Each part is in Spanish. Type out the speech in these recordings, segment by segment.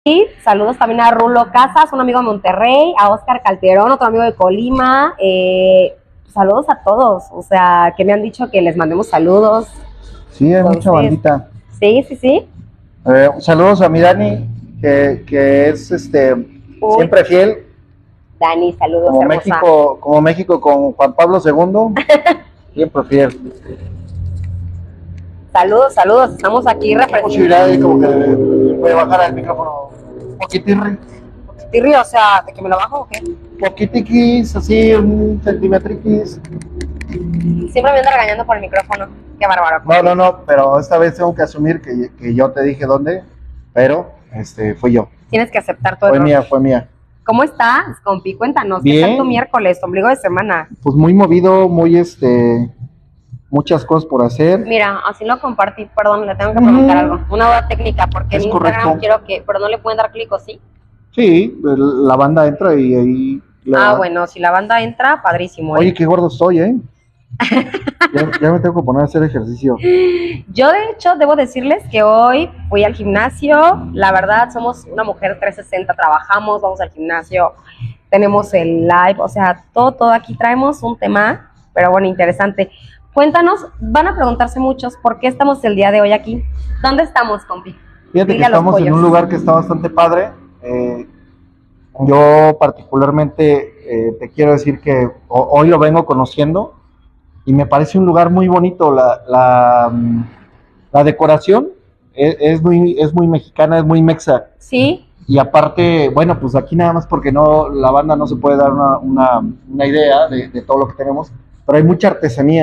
Y saludos también a Rulo Casas, un amigo de Monterrey, a Oscar Calderón, otro amigo de Colima. Saludos a todos, o sea, que me han dicho que les mandemos saludos. Sí, hay mucha bandita. Sí, sí, sí. Saludos a mi Dani, que es siempre fiel, Dani, saludos, como hermosa. Como México con Juan Pablo II, siempre fiel. Saludos, saludos, estamos aquí ¿Qué posibilidad de como que puede bajar el micrófono un poquitirri? Tirri, o sea, ¿de que me lo bajo o qué? Poquitiquis, así, un centímetriquis. Siempre me anda regañando por el micrófono. Qué bárbaro. No, pero esta vez tengo que asumir que yo te dije dónde, pero fui yo. Tienes que aceptar todo. Fue mía. ¿Cómo estás, compi? Cuéntanos. Bien. ¿Qué tal tu miércoles, tu ombligo de semana? Pues muy movido, muchas cosas por hacer. Mira, así lo compartí, perdón, le tengo que preguntar algo. Una duda técnica, porque en Instagram correcto. quiero que, pero no le pueden dar clic, ¿o sí? Sí, la banda entra y ahí... Bueno, si la banda entra, padrísimo. Oye, qué gordo estoy, ¿eh? ya me tengo que poner a hacer ejercicio. Yo, de hecho, debo decirles que hoy fui al gimnasio. La verdad, somos una mujer 360, trabajamos, vamos al gimnasio, tenemos el live, o sea, todo aquí traemos un tema, pero bueno, interesante. Cuéntanos, van a preguntarse muchos por qué estamos el día de hoy aquí. ¿Dónde estamos, compi? Fíjate Dile que a los estamos en pollos. un lugar que está bastante padre. Yo particularmente te quiero decir que hoy lo vengo conociendo y me parece un lugar muy bonito. La decoración es muy mexicana, es muy mexa. Sí. Y aparte, bueno, pues aquí nada más porque la banda no se puede dar una idea de todo lo que tenemos, pero hay mucha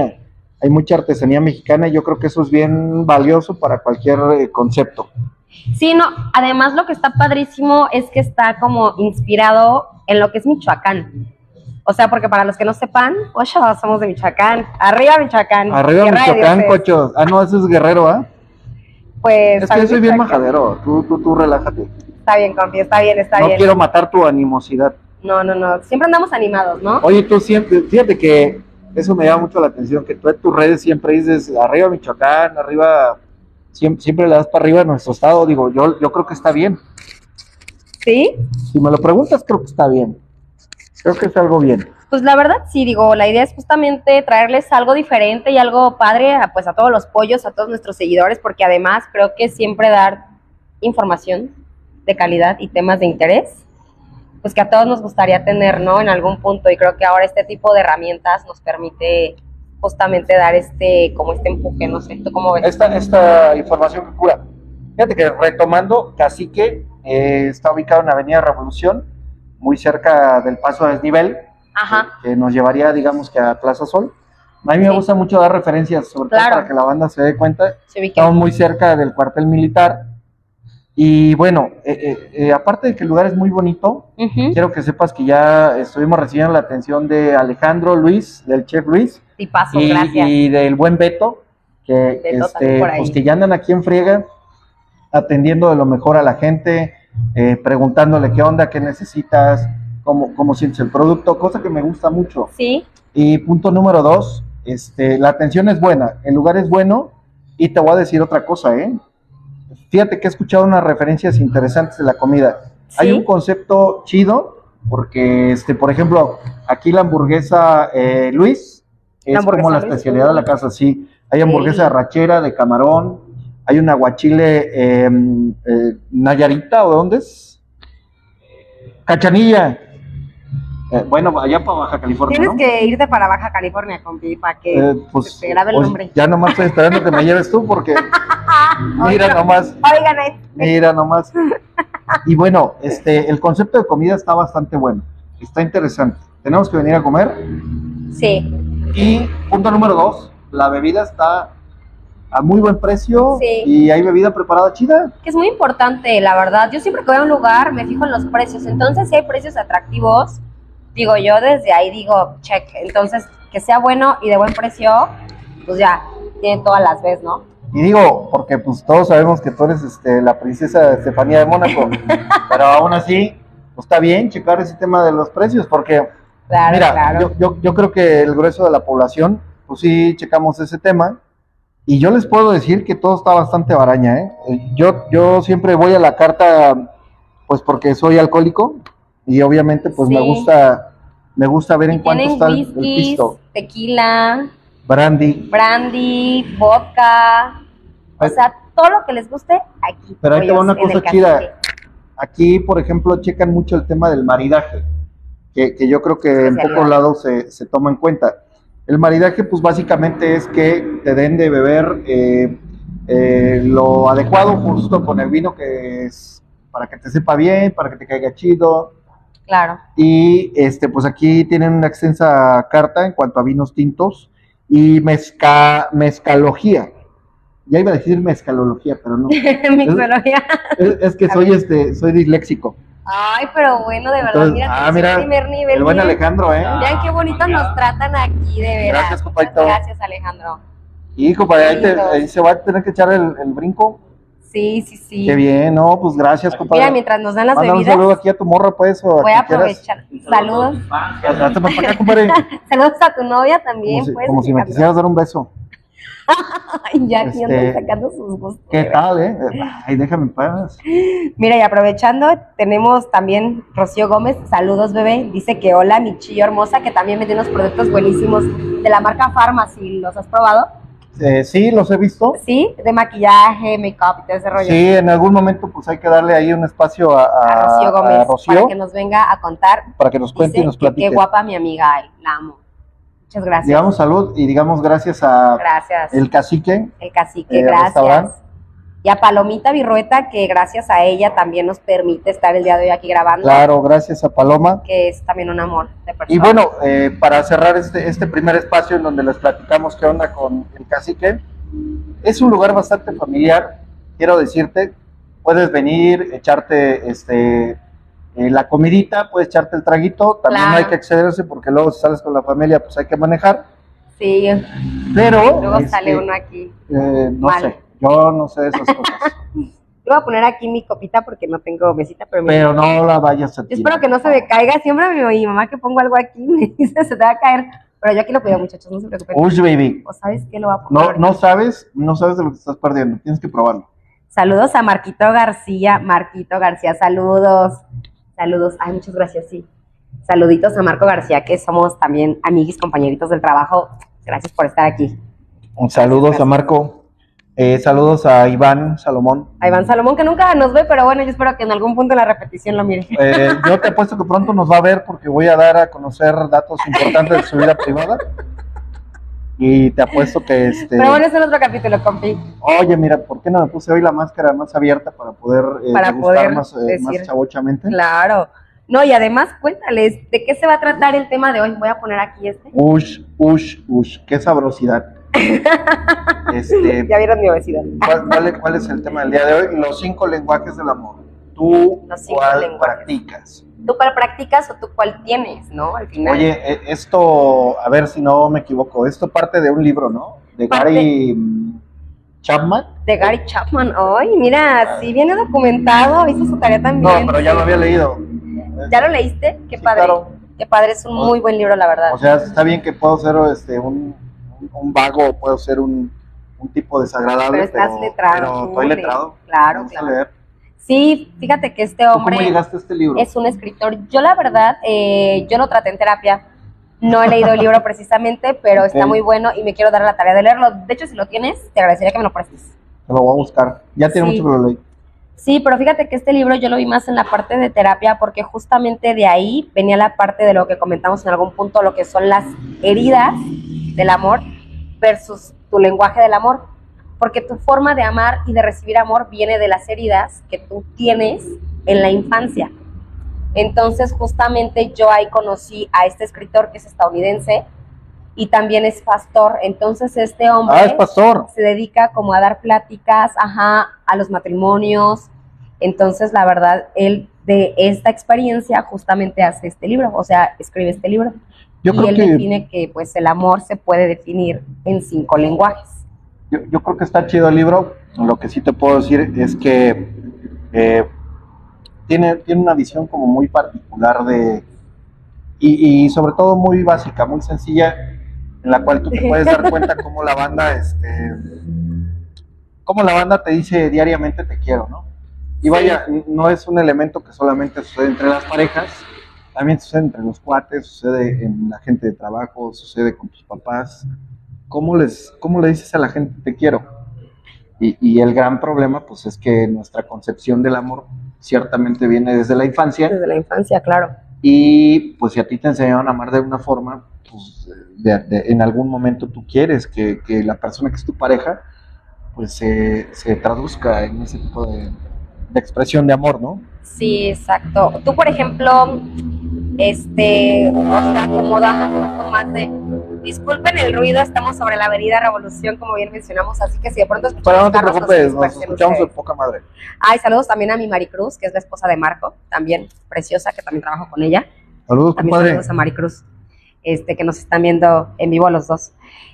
artesanía mexicana y yo creo que eso es bien valioso para cualquier concepto. Sí, no, además lo que está padrísimo es que está como inspirado en lo que es Michoacán. O sea, porque para los que no sepan, ocho, somos de Michoacán. Arriba Michoacán. Arriba Michoacán, cochos. Ah, no, ese es Guerrero, ¿ah? Pues. Es que yo soy bien majadero. Tú relájate. Está bien, compi, está bien. No quiero matar tu animosidad. No. Siempre andamos animados, ¿no? Oye, tú siempre, fíjate que eso me llama mucho la atención, que tú en tus redes siempre dices arriba Michoacán, arriba, siempre le das para arriba a nuestro estado. Digo, yo creo que está bien. ¿Sí? Si me lo preguntas, creo que está bien. Creo que es algo bien. Pues la verdad sí, digo, la idea es justamente traerles algo diferente y algo padre a todos los pollos, a todos nuestros seguidores, porque además creo que siempre dar información de calidad y temas de interés, pues que a todos nos gustaría tener, ¿no? En algún punto, y creo que ahora este tipo de herramientas nos permite justamente dar como este empuje, no sé, ¿tú cómo ves? Esta información que cura. Fíjate que retomando, Cacique está ubicado en Avenida Revolución, muy cerca del paso a desnivel. Ajá. Que nos llevaría, digamos, que a Plaza Sol. A mí me gusta mucho dar referencias, sobre todo para que la banda se dé cuenta. Estamos muy cerca del cuartel militar. Y bueno, aparte de que el lugar es muy bonito, quiero que sepas que ya estuvimos recibiendo la atención de Alejandro Luis, del chef Luis. Tipazo, gracias. Y del buen Beto, que, pues que ya andan aquí en friega, atendiendo de lo mejor a la gente, preguntándole qué onda, qué necesitas, cómo sientes el producto, cosa que me gusta mucho. Sí. Y punto número 2, la atención es buena, el lugar es bueno, y te voy a decir otra cosa, Fíjate que he escuchado unas referencias interesantes de la comida. ¿Sí? Hay un concepto chido, porque, por ejemplo, aquí la hamburguesa Luis es como la especialidad de la casa, sí. Hay hamburguesa de rachera, de camarón, hay un aguachile Nayarita, ¿o de dónde es? Cachanilla. Bueno, allá para Baja California, Tienes que irte para Baja California, compi, para que pues, te grabe el nombre. Ya nomás estoy esperando que me lleves tú, porque mira nomás. Mira nomás. Y bueno, el concepto de comida está bastante bueno, está interesante. Tenemos que venir a comer. Sí. Y punto número 2, la bebida está a muy buen precio. Sí. Y hay bebida preparada chida. Que es muy importante, la verdad. Yo siempre que voy a un lugar me fijo en los precios. Entonces, si hay precios atractivos, digo, yo desde ahí digo, check. Entonces, que sea bueno y de buen precio, pues ya, tiene todas las veces, ¿no? Y digo, porque pues todos sabemos que tú eres la princesa Estefanía de Mónaco, pero aún así, pues está bien checar ese tema de los precios, porque, mira, yo creo que el grueso de la población, pues sí checamos ese tema, y yo les puedo decir que todo está bastante baraña, Yo siempre voy a la carta Pues porque soy alcohólico y obviamente pues Sí. me gusta ver en cuánto Tienen está el whiskies, pisto. tequila, Brandy. brandy, vodka, o Ay. sea, todo lo que les guste aquí. Pero ahí te va pollos, una en el cosa chida. Cacique. Aquí, por ejemplo, checan mucho el tema del maridaje, que yo creo que en Especialidad. pocos lados se toma en cuenta. El maridaje, pues básicamente es que te den de beber lo adecuado justo con el vino que es para que te sepa bien, para que te caiga chido. Claro. Y pues aquí tienen una extensa carta en cuanto a vinos tintos y mezcalogía. Ya iba a decir mezcalología, pero no. Mixología. Es que soy disléxico. Ay, pero bueno, de verdad, Entonces, mira, mira, primer nivel. el buen miren. Alejandro, ¿eh? Vean qué bonito nos tratan aquí, de veras. Gracias, compadrito. Gracias, Alejandro. Y compadre, Lindos. ahí se va a tener que echar el brinco. Sí, sí, sí. Qué bien, no, pues gracias, compadre. Mira, mientras nos dan las Mándale un bebidas, saludo aquí a tu morra, pues, o voy a quien quieras. aprovechar. Saludos. Hazte para acá, compadre. Saludos a tu novia también, pues. Como si me Alejandro. quisieras dar un beso. Ay, ya aquí andan Este, sacando sus gustos. ¿Qué tal, Ay, déjame en paz. Mira, y aprovechando, tenemos también Rocío Gómez. Saludos, bebé. Dice que hola, mi chillo hermosa, que también vende unos productos buenísimos de la marca Pharmacy. ¿Los has probado? Sí, los he visto. Sí, de maquillaje, make-up y todo ese rollo. Sí, en algún momento pues hay que darle ahí un espacio A Rocío Gómez, Rocío, para que nos venga a contar. para que nos cuente y Dice nos que platique. qué guapa mi amiga, ay, la amo. Muchas gracias. Digamos salud y digamos gracias a Gracias. el cacique. El cacique, restaurante. gracias. Y a Palomita Virrueta, que gracias a ella también nos permite estar el día de hoy aquí grabando. Claro, gracias a Paloma. Que es también un amor de persona. Y bueno, para cerrar este primer espacio en donde les platicamos qué onda con el cacique, es un lugar bastante familiar, quiero decirte, puedes venir, echarte la comidita, puedes echarte el traguito, también Claro. no hay que excederse porque luego si sales con la familia pues hay que manejar, Sí, pero luego sale uno aquí. no mal. sé, yo no sé de esas cosas, Yo voy a poner aquí mi copita porque no tengo mesita, pero mira, pero no la vayas a yo tirar. espero que no se me caiga. Siempre mi mamá que pongo algo aquí me dice se te va a caer, pero yo aquí lo cuido, muchachos, no se preocupen. Uy, baby, ¿O sabes qué lo va a poner? no sabes de lo que estás perdiendo, tienes que probarlo. Saludos a Marquito García, saludos. Saludos, ay, muchas gracias, sí. Saluditos a Marco García, que somos también amiguis, compañeritos del trabajo. Gracias por estar aquí. Saludos Gracias. a Marco, saludos a Iván Salomón. A Iván Salomón, que nunca nos ve, pero bueno, yo espero que en algún punto en la repetición lo mire. Yo te apuesto que pronto nos va a ver porque voy a dar a conocer datos importantes de su vida privada. Y te apuesto que Pero bueno, ese es otro capítulo, compi. Oye, mira, ¿por qué no me puse hoy la máscara más abierta para poder Para degustar poder más decir. chavochamente? Claro. No, y además, cuéntales, ¿de qué se va a tratar el tema de hoy? Voy a poner aquí Ush, qué sabrosidad. Ya vieron mi obesidad. ¿Cuál es el tema del día de hoy? Los 5 lenguajes del amor. ¿Tú Los 5 cuál lenguajes. practicas? ¿Tú cuál practicas o tú cuál tienes, no? Al final. Oye, esto, a ver si no me equivoco, esto parte de un libro, ¿no? De Parte- Gary Chapman. De Gary Chapman. Ay, mira, sí viene documentado, hizo su tarea No, también. pero ya lo había leído. ¿Ya lo leíste? Qué Sí, padre. claro. Qué padre, es un muy buen libro, la verdad. O sea, está bien que puedo ser un vago, puedo ser un tipo desagradable, Pero estás letrado, pero tú estoy letrado. Claro, Me gusta claro. leer. Sí, fíjate que este ¿Tú hombre cómo llegaste a este libro? es un escritor. Yo la verdad, yo lo traté en terapia. No he leído el libro precisamente, pero está Ok. muy bueno y me quiero dar la tarea de leerlo. De hecho, si lo tienes, te agradecería que me lo prestes. Te lo voy a buscar. Ya tiene Sí. mucho que lo leí. Sí, pero fíjate que este libro yo lo vi más en la parte de terapia porque justamente de ahí venía la parte de lo que comentamos en algún punto, lo que son las heridas del amor versus tu lenguaje del amor. Porque tu forma de amar y de recibir amor viene de las heridas que tú tienes en la infancia. Entonces, justamente yo ahí conocí a este escritor que es estadounidense y también es pastor. Entonces, este hombre Es pastor. se dedica como a dar pláticas, a los matrimonios. Entonces, la verdad, él de esta experiencia justamente hace este libro, o sea, escribe este libro. Yo y creo él que define que pues el amor se puede definir en 5 lenguajes. yo creo que está chido el libro. Lo que sí te puedo decir es que tiene una visión como muy particular y sobre todo muy básica, muy sencilla, en la cual tú te puedes dar cuenta cómo la banda te dice diariamente te quiero, ¿no? Y vaya, no es un elemento que solamente sucede entre las parejas, también sucede entre los cuates, sucede en la gente de trabajo, sucede con tus papás. ¿Cómo le dices a la gente te quiero? Y el gran problema, pues, es que nuestra concepción del amor ciertamente viene desde la infancia. Desde la infancia, claro. Y pues si a ti te enseñaron a amar de una forma, pues en algún momento tú quieres que la persona que es tu pareja, pues se traduzca en ese tipo de expresión de amor, ¿no? Sí, exacto. Tú, por ejemplo, o sea, acomodamos un poco más de, disculpen el ruido, estamos sobre la avenida Revolución, como bien mencionamos, así que si de pronto Pero escuchamos no te carros, preocupes, nos dispersen escuchamos de ustedes. poca madre. Ay, saludos también a mi Maricruz, que es la esposa de Marco, también preciosa, que también trabajo con ella. Saludos, También compadre. saludos a Maricruz, que nos están viendo en vivo los dos.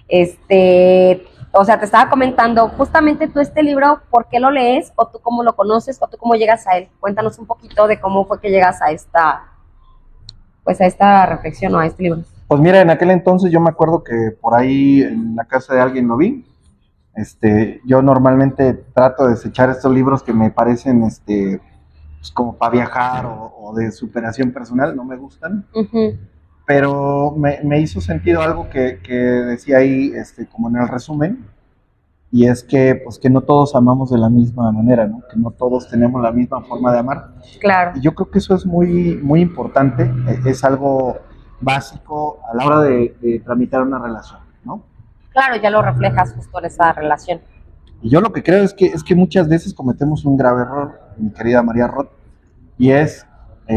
O sea, te estaba comentando, justamente tú este libro, ¿por qué lo lees? ¿O tú cómo lo conoces? ¿O tú cómo llegas a él? Cuéntanos un poquito de cómo fue que llegas a esta reflexión o a este libro. Pues mira, en aquel entonces yo me acuerdo que por ahí en la casa de alguien lo vi. Yo normalmente trato de desechar estos libros que me parecen pues como para viajar o de superación personal, no me gustan. Uh-huh. Pero me hizo sentido algo que decía ahí, como en el resumen, y es que pues que no todos amamos de la misma manera, ¿no? Que no todos tenemos la misma forma de amar. Claro. Y yo creo que eso es muy, muy importante, es algo básico a la hora de tramitar una relación, ¿no? Claro, ya lo reflejas justo en esa relación. Y yo lo que creo es que muchas veces cometemos un grave error, mi querida María Roth, y es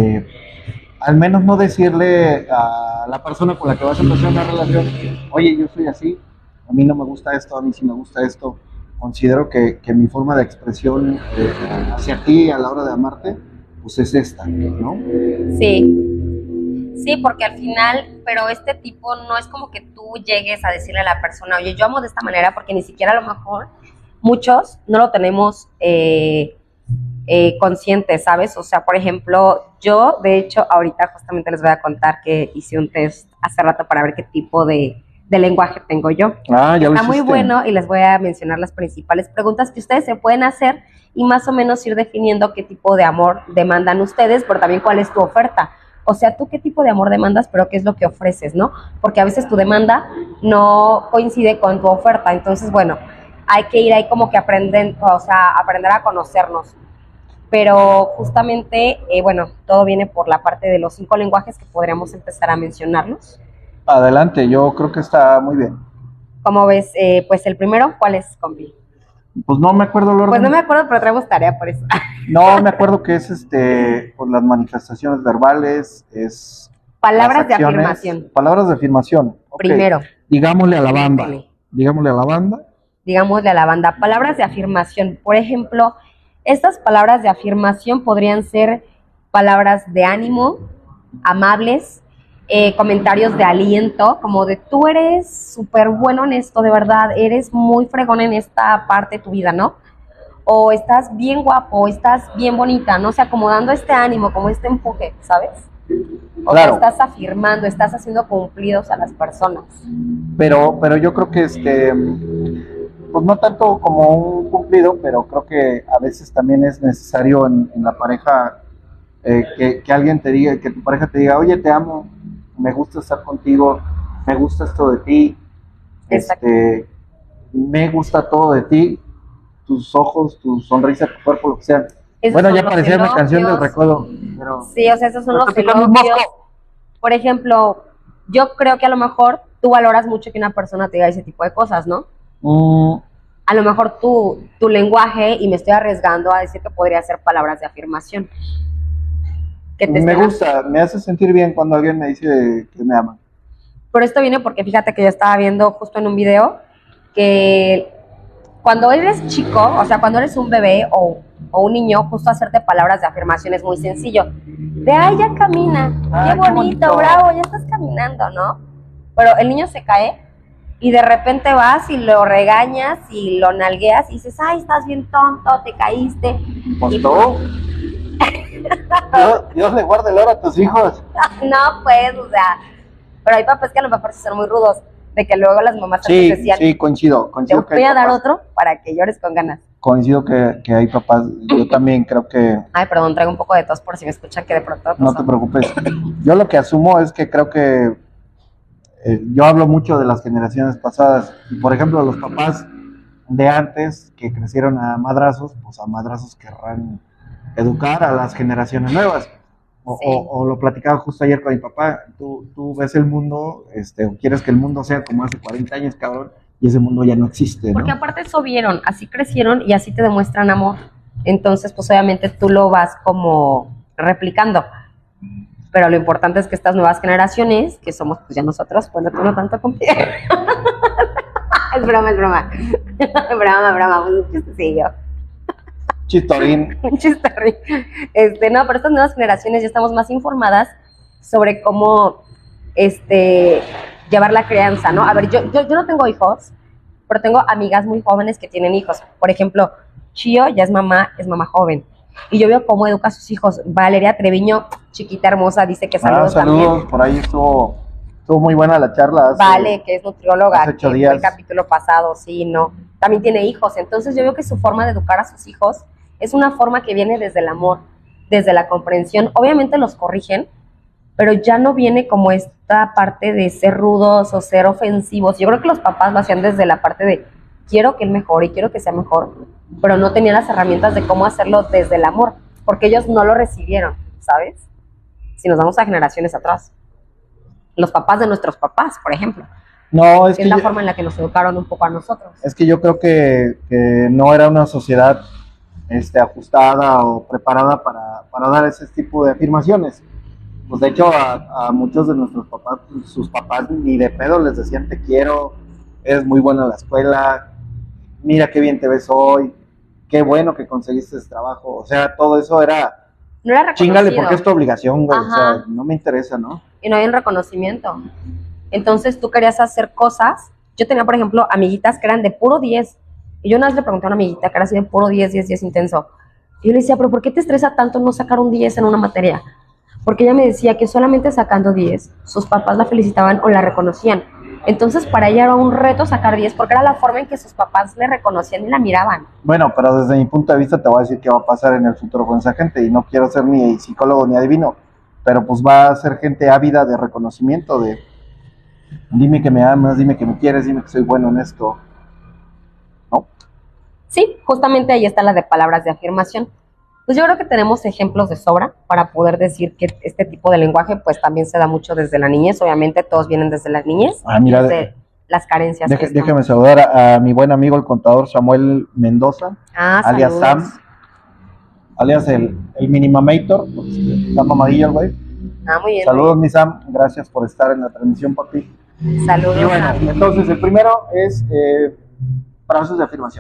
al menos no decirle a la persona con la que vas a empezar una relación, oye, yo soy así, a mí no me gusta esto, a mí sí me gusta esto, considero que mi forma de expresión hacia ti a la hora de amarte, pues es esta, ¿no? Sí, porque al final, pero este tipo no es como que tú llegues a decirle a la persona, oye, yo amo de esta manera, porque ni siquiera a lo mejor muchos no lo tenemos conscientes, ¿sabes? O sea, por ejemplo, yo, de hecho, ahorita justamente les voy a contar que hice un test hace rato para ver qué tipo de lenguaje tengo yo. Ah, ya Está lo muy hiciste. bueno y les voy a mencionar las principales preguntas que ustedes se pueden hacer y más o menos ir definiendo qué tipo de amor demandan ustedes, pero también cuál es tu oferta. O sea, tú qué tipo de amor demandas, pero qué es lo que ofreces, ¿no? Porque a veces tu demanda no coincide con tu oferta. Entonces, bueno, hay que ir ahí como que aprender a conocernos. Pero justamente, bueno, todo viene por la parte de los 5 lenguajes que podríamos empezar a mencionarlos. Adelante, yo creo que está muy bien. ¿Cómo ves? Pues el primero, ¿cuál es, compi? Pues no me acuerdo el orden. Pues no me acuerdo, pero traemos tarea por eso. No, me acuerdo que es pues las manifestaciones verbales, es palabras de afirmación. Palabras de afirmación. Okay. Primero. Digámosle a la banda. Digámosle a la banda. Digámosle a la banda. Palabras de afirmación. Por ejemplo, estas palabras de afirmación podrían ser palabras de ánimo, amables, comentarios de aliento, como de tú eres súper bueno en esto, de verdad, eres muy fregón en esta parte de tu vida, ¿no? O estás bien guapo, estás bien bonita, ¿no? O sea, como dando este ánimo, como este empuje, ¿sabes? O claro. sea, estás afirmando, estás haciendo cumplidos a las personas. Pero yo creo que pues no tanto como un cumplido, pero creo que a veces también es necesario en la pareja que alguien te diga, que tu pareja te diga, oye, te amo, me gusta estar contigo, me gusta esto de ti, me gusta todo de ti, tus ojos, tu sonrisa, tu cuerpo, lo que sea. Esos bueno, ya parecía una canción del recodo. Pero sí, o sea, esos son los elogios. Por ejemplo, yo creo que a lo mejor tú valoras mucho que una persona te diga ese tipo de cosas, ¿no? A lo mejor tu lenguaje, y me estoy arriesgando a decir que podría ser palabras de afirmación. Me gusta, me hace sentir bien cuando alguien me dice que me ama. Pero esto viene porque fíjate que yo estaba viendo justo en un video que cuando eres chico, o sea, cuando eres un bebé o un niño, justo hacerte palabras de afirmación es muy sencillo. De, ay, ya camina, qué bonito, bravo, ya estás caminando, ¿no? Pero el niño se cae y de repente vas y lo regañas y lo nalgueas y dices, ay, estás bien tonto, te caíste. Pues tú. Dios le guarde el oro a tus hijos. No, pues, o sea, pero hay papás que a lo mejor sí son muy rudos, de que luego las mamás sí, decían, sí, coincido te voy a dar otro para que llores con ganas. coincido que hay papás, yo también creo que... Ay, perdón, traigo un poco de tos por si me escuchan que de pronto... No te preocupes. Yo lo que asumo es que creo que yo hablo mucho de las generaciones pasadas. Y por ejemplo, los papás de antes que crecieron a madrazos, pues a madrazos querrán educar a las generaciones nuevas. O lo platicaba justo ayer con mi papá. Tú ves el mundo, o quieres que el mundo sea como hace 40 años, cabrón, y ese mundo ya no existe, ¿no? Porque aparte eso vieron, así crecieron y así te demuestran amor. Entonces, pues obviamente tú lo vas como replicando. Pero lo importante es que estas nuevas generaciones, que somos pues ya nosotros, bueno, tú no tanto como... es broma, es broma. broma, un chistecillo. Chistorín. Un chistorrín. No, pero estas nuevas generaciones ya estamos más informadas sobre cómo llevar la crianza, ¿no? A ver, yo no tengo hijos, pero tengo amigas muy jóvenes que tienen hijos. Por ejemplo, Chio ya es mamá joven. Y yo veo cómo educa a sus hijos. Valeria Treviño, chiquita hermosa, dice que saludos también. Por ahí estuvo muy buena la charla. Vale, que es nutrióloga, hace 8 que días. fue el capítulo pasado, sí, no. También tiene hijos, entonces yo veo que su forma de educar a sus hijos es una forma que viene desde el amor, desde la comprensión. Obviamente los corrigen, pero ya no viene como esta parte de ser rudos o ser ofensivos. Yo creo que los papás lo hacían desde la parte de quiero que él mejore y quiero que sea mejor, pero no tenían las herramientas de cómo hacerlo desde el amor, porque ellos no lo recibieron, ¿sabes? Si nos vamos a generaciones atrás. Los papás de nuestros papás, por ejemplo. No, es la forma en la que nos educaron un poco a nosotros. Es que yo creo que no era una sociedad ajustada o preparada para dar ese tipo de afirmaciones. Pues de hecho a muchos de nuestros papás, sus papás ni de pedo les decían te quiero, eres muy bueno en la escuela, mira qué bien te ves hoy, qué bueno que conseguiste ese trabajo. O sea, todo eso era... No era reconocido. Chíngale porque es tu obligación, güey. O sea, no me interesa, ¿no? Y no había un reconocimiento. Entonces tú querías hacer cosas. Yo tenía, por ejemplo, amiguitas que eran de puro 10. Y yo una vez le pregunté a una amiguita que era así de puro 10, 10, 10 intenso. Y yo le decía, pero ¿por qué te estresa tanto no sacar un 10 en una materia? Porque ella me decía que solamente sacando 10, sus papás la felicitaban o la reconocían. Entonces para ella era un reto sacar 10 porque era la forma en que sus papás le reconocían y la miraban. Bueno, pero desde mi punto de vista te voy a decir qué va a pasar en el futuro con esa gente, y no quiero ser ni psicólogo ni adivino, pero pues va a ser gente ávida de reconocimiento, de dime que me amas, dime que me quieres, dime que soy bueno en esto, ¿no? Sí, justamente ahí está la de palabras de afirmación. Pues yo creo que tenemos ejemplos de sobra para poder decir que este tipo de lenguaje pues también se da mucho desde la niñez. Obviamente todos vienen desde la niñez, mira, desde las carencias. Déjame saludar a mi buen amigo el contador Samuel Mendoza, alias saludos. Sam, alias el Minimamator, está mamadillo el güey. Muy bien. Saludos, mi Sam, gracias por estar en la transmisión, papi. Saludos. Y bueno, entonces el primero es frases de afirmación.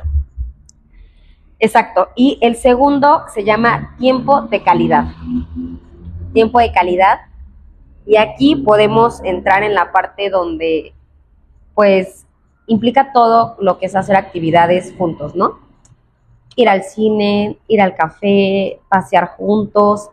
Exacto, y el segundo se llama tiempo de calidad. Tiempo de calidad, y aquí podemos entrar en la parte donde pues implica todo lo que es hacer actividades juntos, ¿no? Ir al cine, ir al café, pasear juntos,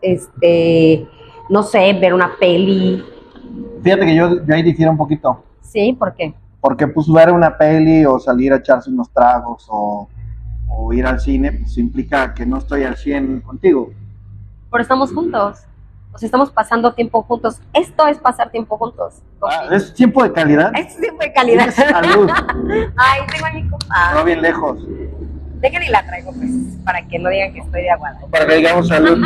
no sé, ver una peli. Fíjate que yo ahí difiero un poquito. ¿Sí? ¿Por qué? Porque pues ver una peli o salir a echarse unos tragos o ir al cine, pues implica que no estoy al 100 contigo. Pero estamos juntos, o sea, estamos pasando tiempo juntos. Esto es pasar tiempo juntos. ¿Es tiempo de calidad? Es tiempo de calidad. Salud. Ay, tengo a mi compa. No, bien lejos. Déjenme y la traigo, pues, para que no digan que estoy de aguada. Para que digamos salud.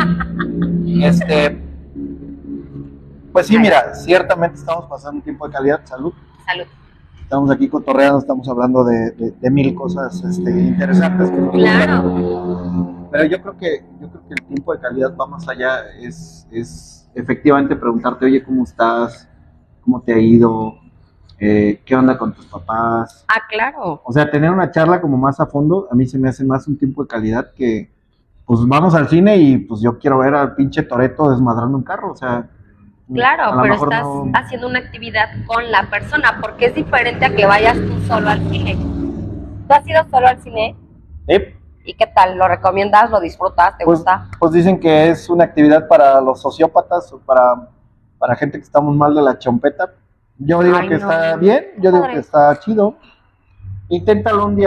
Pues sí, mira, ciertamente estamos pasando un tiempo de calidad. Salud. Salud. Estamos aquí cotorreando, estamos hablando de mil cosas interesantes. Claro. Pero yo creo que el tiempo de calidad va más allá, es efectivamente preguntarte, oye, ¿cómo estás? ¿Cómo te ha ido? ¿Qué onda con tus papás? Claro. O sea, tener una charla como más a fondo, a mí se me hace más un tiempo de calidad que, pues vamos al cine y pues yo quiero ver al pinche Toretto desmadrando un carro, o sea... Claro, pero estás haciendo una actividad con la persona, porque es diferente a que vayas tú solo al cine. ¿Tú has ido solo al cine? ¿Y qué tal? ¿Lo recomiendas? ¿Lo disfrutas? ¿Te gusta? Pues dicen que es una actividad para los sociópatas o para gente que está muy mal de la chompeta. Yo digo que está bien, yo digo que está chido. Inténtalo un día.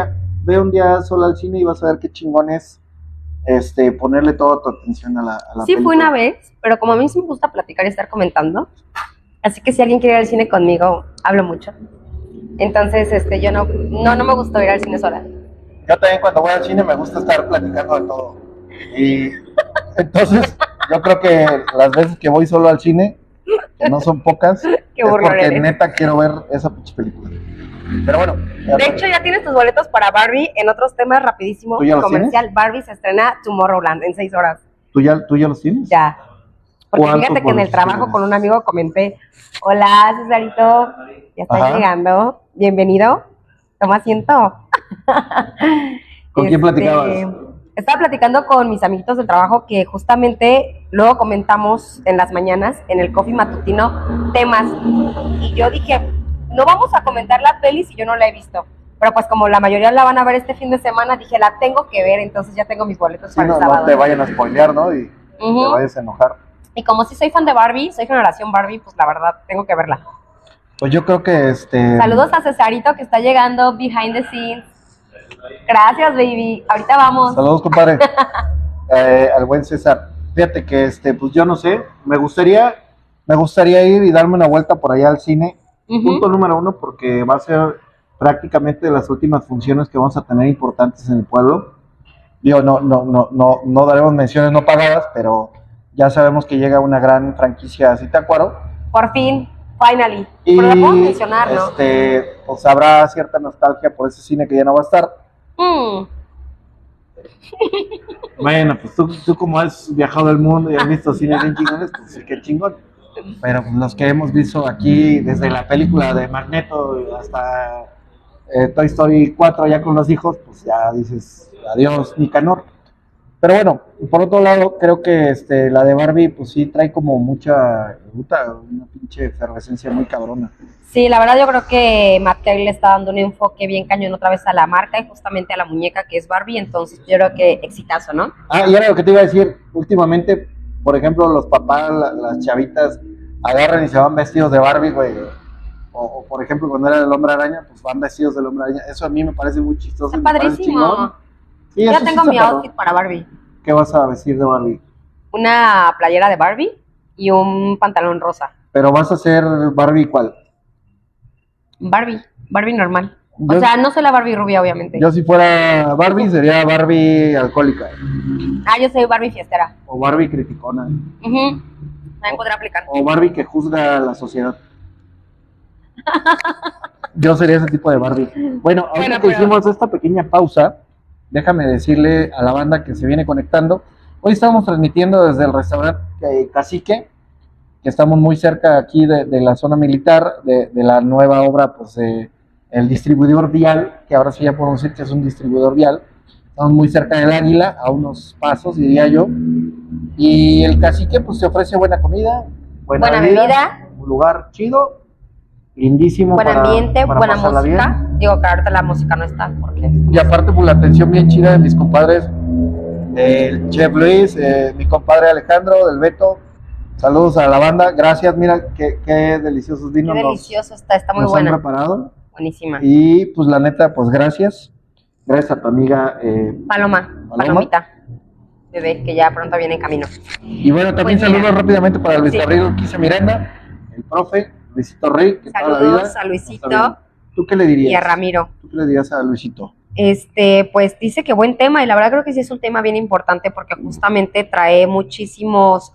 ve un día sola al cine y vas a ver qué chingón es ponerle toda tu atención a la Sí, película. fue una vez, pero como a mí sí me gusta platicar y estar comentando, así que si alguien quiere ir al cine conmigo, hablo mucho. Entonces, yo no me gustó ir al cine sola. Yo también cuando voy al cine me gusta estar platicando de todo. Y entonces, yo creo que las veces que voy solo al cine, que no son pocas, Qué es burlón porque eres. neta quiero ver esa pinche película. Pero bueno, De hecho, ya tienes tus boletos para Barbie. En otros temas, rapidísimo, ¿Tú ya los comercial. Barbie se estrena Tomorrowland en 6 horas. ¿tú ya los tienes? Ya. Porque ¿Cuántos fíjate que en el boletos trabajo tienes? con un amigo comenté, hola Cesarito, ya estás Ajá. llegando, bienvenido, toma asiento. ¿Con quién platicabas? Estaba platicando con mis amiguitos del trabajo que justamente luego comentamos en las mañanas, en el coffee matutino, temas. Y yo dije, no vamos a comentar la peli si yo no la he visto. Pero pues como la mayoría la van a ver este fin de semana, dije, la tengo que ver, entonces ya tengo mis boletos Sí, para no, el sábado. no te vayan a spoilear, ¿no? Y Ujú. te vayas a enojar. Y como sí soy fan de Barbie, soy generación Barbie, pues la verdad tengo que verla. Pues yo creo que Saludos a Cesarito que está llegando behind the scenes. Gracias, baby. Ahorita vamos. Saludos, compadre. Al buen César. Fíjate que pues yo no sé, me gustaría ir y darme una vuelta por allá al cine. Ujú. Punto número 1, porque va a ser prácticamente las últimas funciones que vamos a tener importantes en el pueblo. Digo, no daremos menciones no pagadas, pero ya sabemos que llega una gran franquicia a Zitácuaro. Por fin, finally. Y Pero la puedo mencionar, ¿no? pues habrá cierta nostalgia por ese cine que ya no va a estar. Mm. Bueno, pues tú como has viajado el mundo y has visto cines bien chingones, pues sí, qué chingón. Pero pues, los que hemos visto aquí, desde la película de Magneto hasta Toy Story 4 ya con los hijos, pues ya dices adiós Nicanor. Pero bueno, por otro lado, creo que la de Barbie, pues sí trae como mucha, una pinche efervescencia muy cabrona. Sí, la verdad yo creo que Matt Cable le está dando un enfoque bien cañón otra vez a la marca y justamente a la muñeca que es Barbie, entonces yo creo que exitazo, ¿no? Ah, y ahora lo que te iba a decir, últimamente, por ejemplo, los papás, las chavitas, agarran y se van vestidos de Barbie, güey. O por ejemplo, cuando era el Hombre Araña, pues van vestidos del Hombre Araña. Eso a mí me parece muy chistoso. Está me parece padrísimo. chingón. Sí, Ya eso sí tengo está mi perro. outfit para Barbie. ¿Qué vas a vestir de Barbie? Una playera de Barbie y un pantalón rosa. Pero vas a hacer Barbie ¿cuál? Barbie normal. Yo- O sea, no soy la Barbie rubia, obviamente. Yo si fuera Barbie sería Barbie alcohólica Yo soy Barbie fiestera. o Barbie criticona Ujú. También podrá aplicar. o Barbie que juzga a la sociedad. Yo sería ese tipo de Barbie. Bueno, ahorita Bueno, que pero- hicimos esta pequeña pausa, déjame decirle a la banda que se viene conectando. Hoy estamos transmitiendo desde el restaurante Cacique, que estamos muy cerca aquí de la zona militar, de la nueva obra, pues el distribuidor vial, que ahora sí ya podemos decir que es un distribuidor vial. Estamos muy cerca del Águila, a unos pasos, diría yo. Y el Cacique, pues te ofrece buena comida, buena bebida, un lugar chido, lindísimo. Buen ambiente, para buena pasarla música. bien. Digo que ahorita la música no está porque Y aparte, pues la atención bien chida de mis compadres, del Chef Luis, mi compadre Alejandro, del Beto. Saludos a la banda, gracias, mira qué deliciosos qué vinos delicioso está muy nos buena. han preparado. Buenísima. Y pues la neta, pues gracias a tu amiga Palomita. Bebé, que ya pronto viene en camino. Y bueno, también Pues mira. saludos rápidamente para Luis Sí. Gabriel Urquiza Miranda, el profe, Luisito Rey, que toda la Saludos vida a Luisito está bien. ¿Tú qué le dirías? y a Ramiro. ¿Tú qué le dirías a Luisito? Pues dice que buen tema y la verdad creo que sí es un tema bien importante porque justamente trae muchísimos,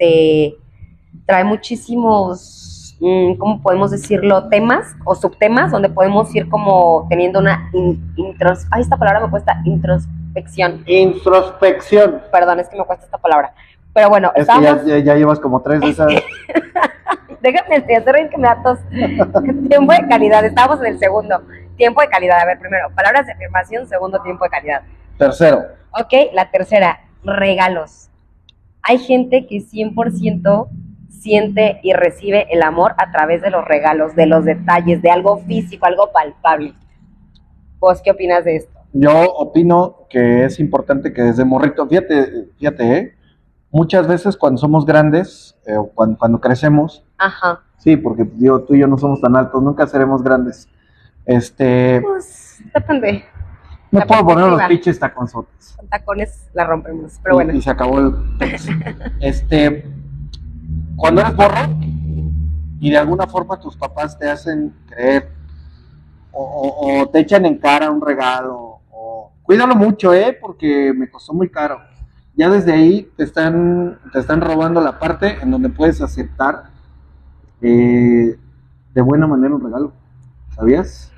¿cómo podemos decirlo? Temas o subtemas donde podemos ir como teniendo una esta palabra me cuesta, introspección. Introspección. Perdón, es que me cuesta esta palabra. Pero bueno, Es que estamos, ya llevas como 3 de esas. déjame hacer que me da tos. Tiempo de calidad, estamos en el segundo. Tiempo de calidad, a ver, primero, palabras de afirmación, segundo, tiempo de calidad. Tercero. Ok, la tercera, regalos. Hay gente que 100% siente y recibe el amor a través de los regalos, de los detalles, de algo físico, algo palpable. ¿Vos qué opinas de esto? Yo opino que es importante que desde morrito, fíjate, muchas veces cuando somos grandes, o cuando crecemos, Ajá. sí, porque digo, tú y yo no somos tan altos, nunca seremos grandes. Pues, depende. No La puedo poner los perspectiva. pinches taconzotes. Con tacones la rompemos, pero bueno. Y se acabó el texto. Cuando eres morro y de alguna forma tus papás te hacen creer o te echan en cara un regalo, o cuídalo mucho, porque me costó muy caro. Ya desde ahí te están robando la parte en donde puedes aceptar de buena manera un regalo. ¿Sabías?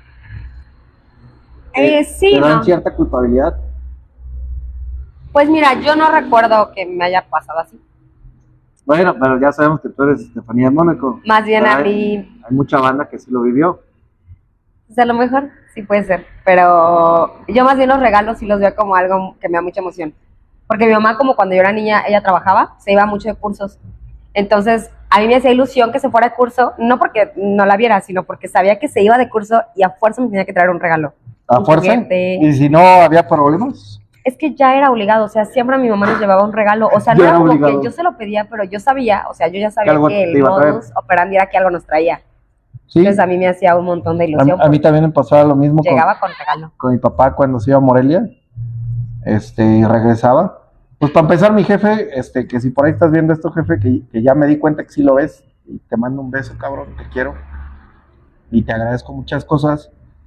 Sí, Te dan no. cierta culpabilidad. Pues mira, yo no recuerdo que me haya pasado así. Bueno, pero ya sabemos que tú eres Estefanía de Mónaco. Más bien Pero a mí, hay mucha banda que sí lo vivió. pues a lo mejor sí puede ser, pero yo más bien los regalos sí los veo como algo que me da mucha emoción. Porque mi mamá, como cuando yo era niña, ella trabajaba, se iba mucho de cursos. Entonces, a mí me hacía ilusión que se fuera de curso, no porque no la viera, sino porque sabía que se iba de curso y a fuerza me tenía que traer un regalo. ¿A Un fuerza? juguete. ¿Y si no había problemas? Es que ya era obligado, o sea, siempre mi mamá nos llevaba un regalo, o sea, no Ya era era como obligado. que yo se lo pedía, pero yo sabía, o sea, yo ya sabía algo que te el iba a traer. modus operandi era que algo nos traía. Sí. Entonces a mí me hacía un montón de ilusión. A mí porque también me pasaba lo mismo llegaba con regalo. con mi papá cuando se iba a Morelia, y regresaba. Pues para empezar, mi jefe, que si por ahí estás viendo esto, jefe, que ya me di cuenta que sí lo ves, y te mando un beso, cabrón, te quiero, y te agradezco muchas cosas.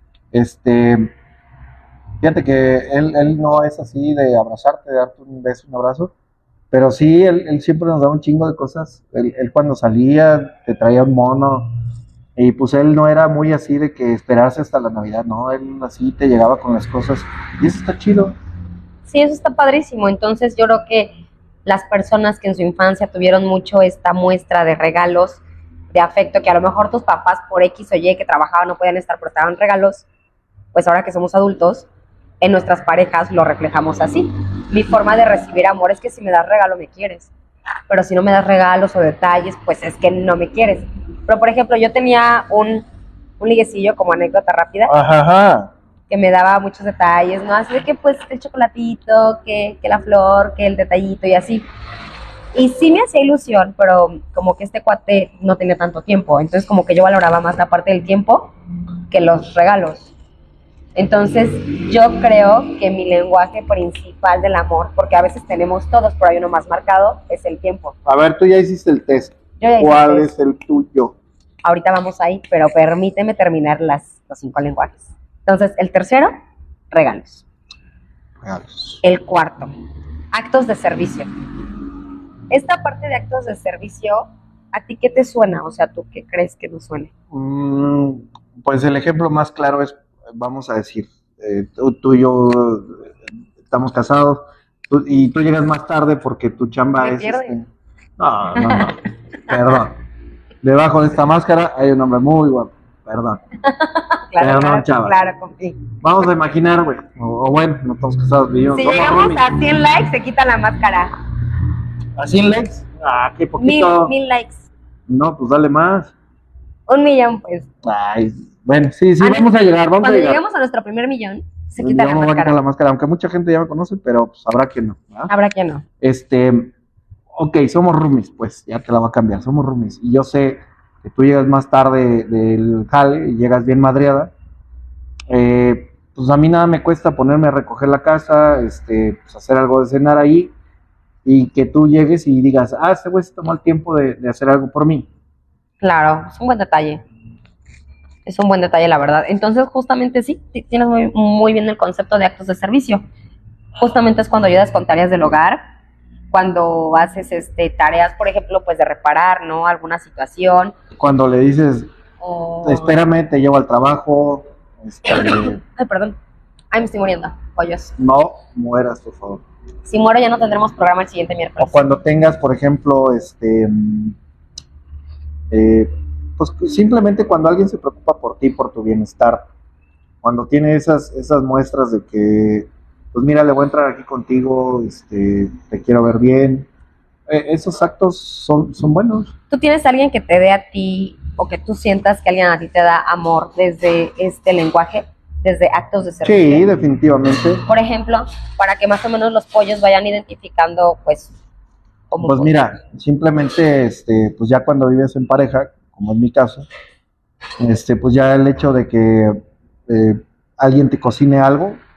Fíjate que él no es así de abrazarte, de darte un beso, un abrazo, pero sí, él siempre nos daba un chingo de cosas. Él cuando salía te traía un mono, y pues él no era muy así de que esperarse hasta la Navidad, no, él así te llegaba con las cosas, y eso está chido. Sí, eso está padrísimo. Entonces yo creo que las personas que en su infancia tuvieron mucho esta muestra de regalos, de afecto, que a lo mejor tus papás por X o Y que trabajaban no podían estar, pero te daban regalos, pues ahora que somos adultos, en nuestras parejas lo reflejamos así. Mi forma de recibir amor es que si me das regalo me quieres, pero si no me das regalos o detalles, pues es que no me quieres. Pero por ejemplo, yo tenía un liguecillo como anécdota rápida, Ajá. que me daba muchos detalles, ¿no? Así de que pues el chocolatito, que la flor, que el detallito y así. Y sí me hacía ilusión, pero como que este cuate no tenía tanto tiempo, entonces como que yo valoraba más la parte del tiempo que los regalos. Entonces yo creo que mi lenguaje principal del amor, porque a veces tenemos todos, pero hay uno más marcado, es el tiempo. A ver, tú ya hiciste el test. Yo ya hice ¿Cuál el test. es el tuyo? Ahorita vamos ahí, pero permíteme terminar los 5 lenguajes. Entonces, el tercero, regalos. Regalos. El cuarto, actos de servicio. Esta parte de actos de servicio, ¿a ti qué te suena? O sea, ¿tú qué crees que nos suene? Pues el ejemplo más claro es, vamos a decir, tú y yo estamos casados, y tú llegas más tarde porque tu chamba Me es... pierde. No, perdón. Debajo de esta máscara hay un hombre muy guapo, perdón. Claro, Pero no, chava. claro, sí. Vamos a imaginar, güey, o bueno, no estamos casados, vivimos. Si somos llegamos roomies. a 100 likes, se quita la máscara. ¿A 100 likes? Ah, qué poquito. 1000 likes. No, pues dale más. 1,000,000, pues. Ay, bueno, sí, Ah, vamos a llegar, vamos a Cuando llegar. lleguemos a nuestro primer millón, se Yo quita la me voy a quitar máscara. la máscara, aunque mucha gente ya me conoce, pero pues habrá quien no, ¿verdad? Habrá que no. Ok, somos roomies, pues ya te la va a cambiar, somos roomies. Y yo sé que tú llegas más tarde del jale y llegas bien madreada. Pues a mí nada me cuesta ponerme a recoger la casa, pues hacer algo de cenar ahí, y que tú llegues y digas, este güey se tomó el tiempo de hacer algo por mí. Claro, es un buen detalle. Es un buen detalle, la verdad. Entonces, justamente sí, tienes muy, muy bien el concepto de actos de servicio. Justamente es cuando ayudas con tareas del hogar, cuando haces tareas, por ejemplo, pues de reparar, ¿no? Alguna situación. Cuando le dices, O... espérame, te llevo al trabajo, Ay, perdón. Ay, me estoy muriendo. Pollos. no mueras, por favor. Si muero ya no tendremos programa el siguiente O miércoles. cuando tengas, por ejemplo, pues simplemente cuando alguien se preocupa por ti, por tu bienestar, cuando tiene esas muestras de que, pues mira, le voy a entrar aquí contigo, te quiero ver bien, esos actos son buenos. ¿Tú tienes alguien que te dé a ti o que tú sientas que alguien a ti te da amor desde este lenguaje, desde actos de servicio? Sí, definitivamente. Por ejemplo, para que más o menos los pollos vayan identificando, pues, cómo... Pues mira, simplemente, pues ya cuando vives en pareja, como es mi caso, pues ya el hecho de que alguien te cocine algo,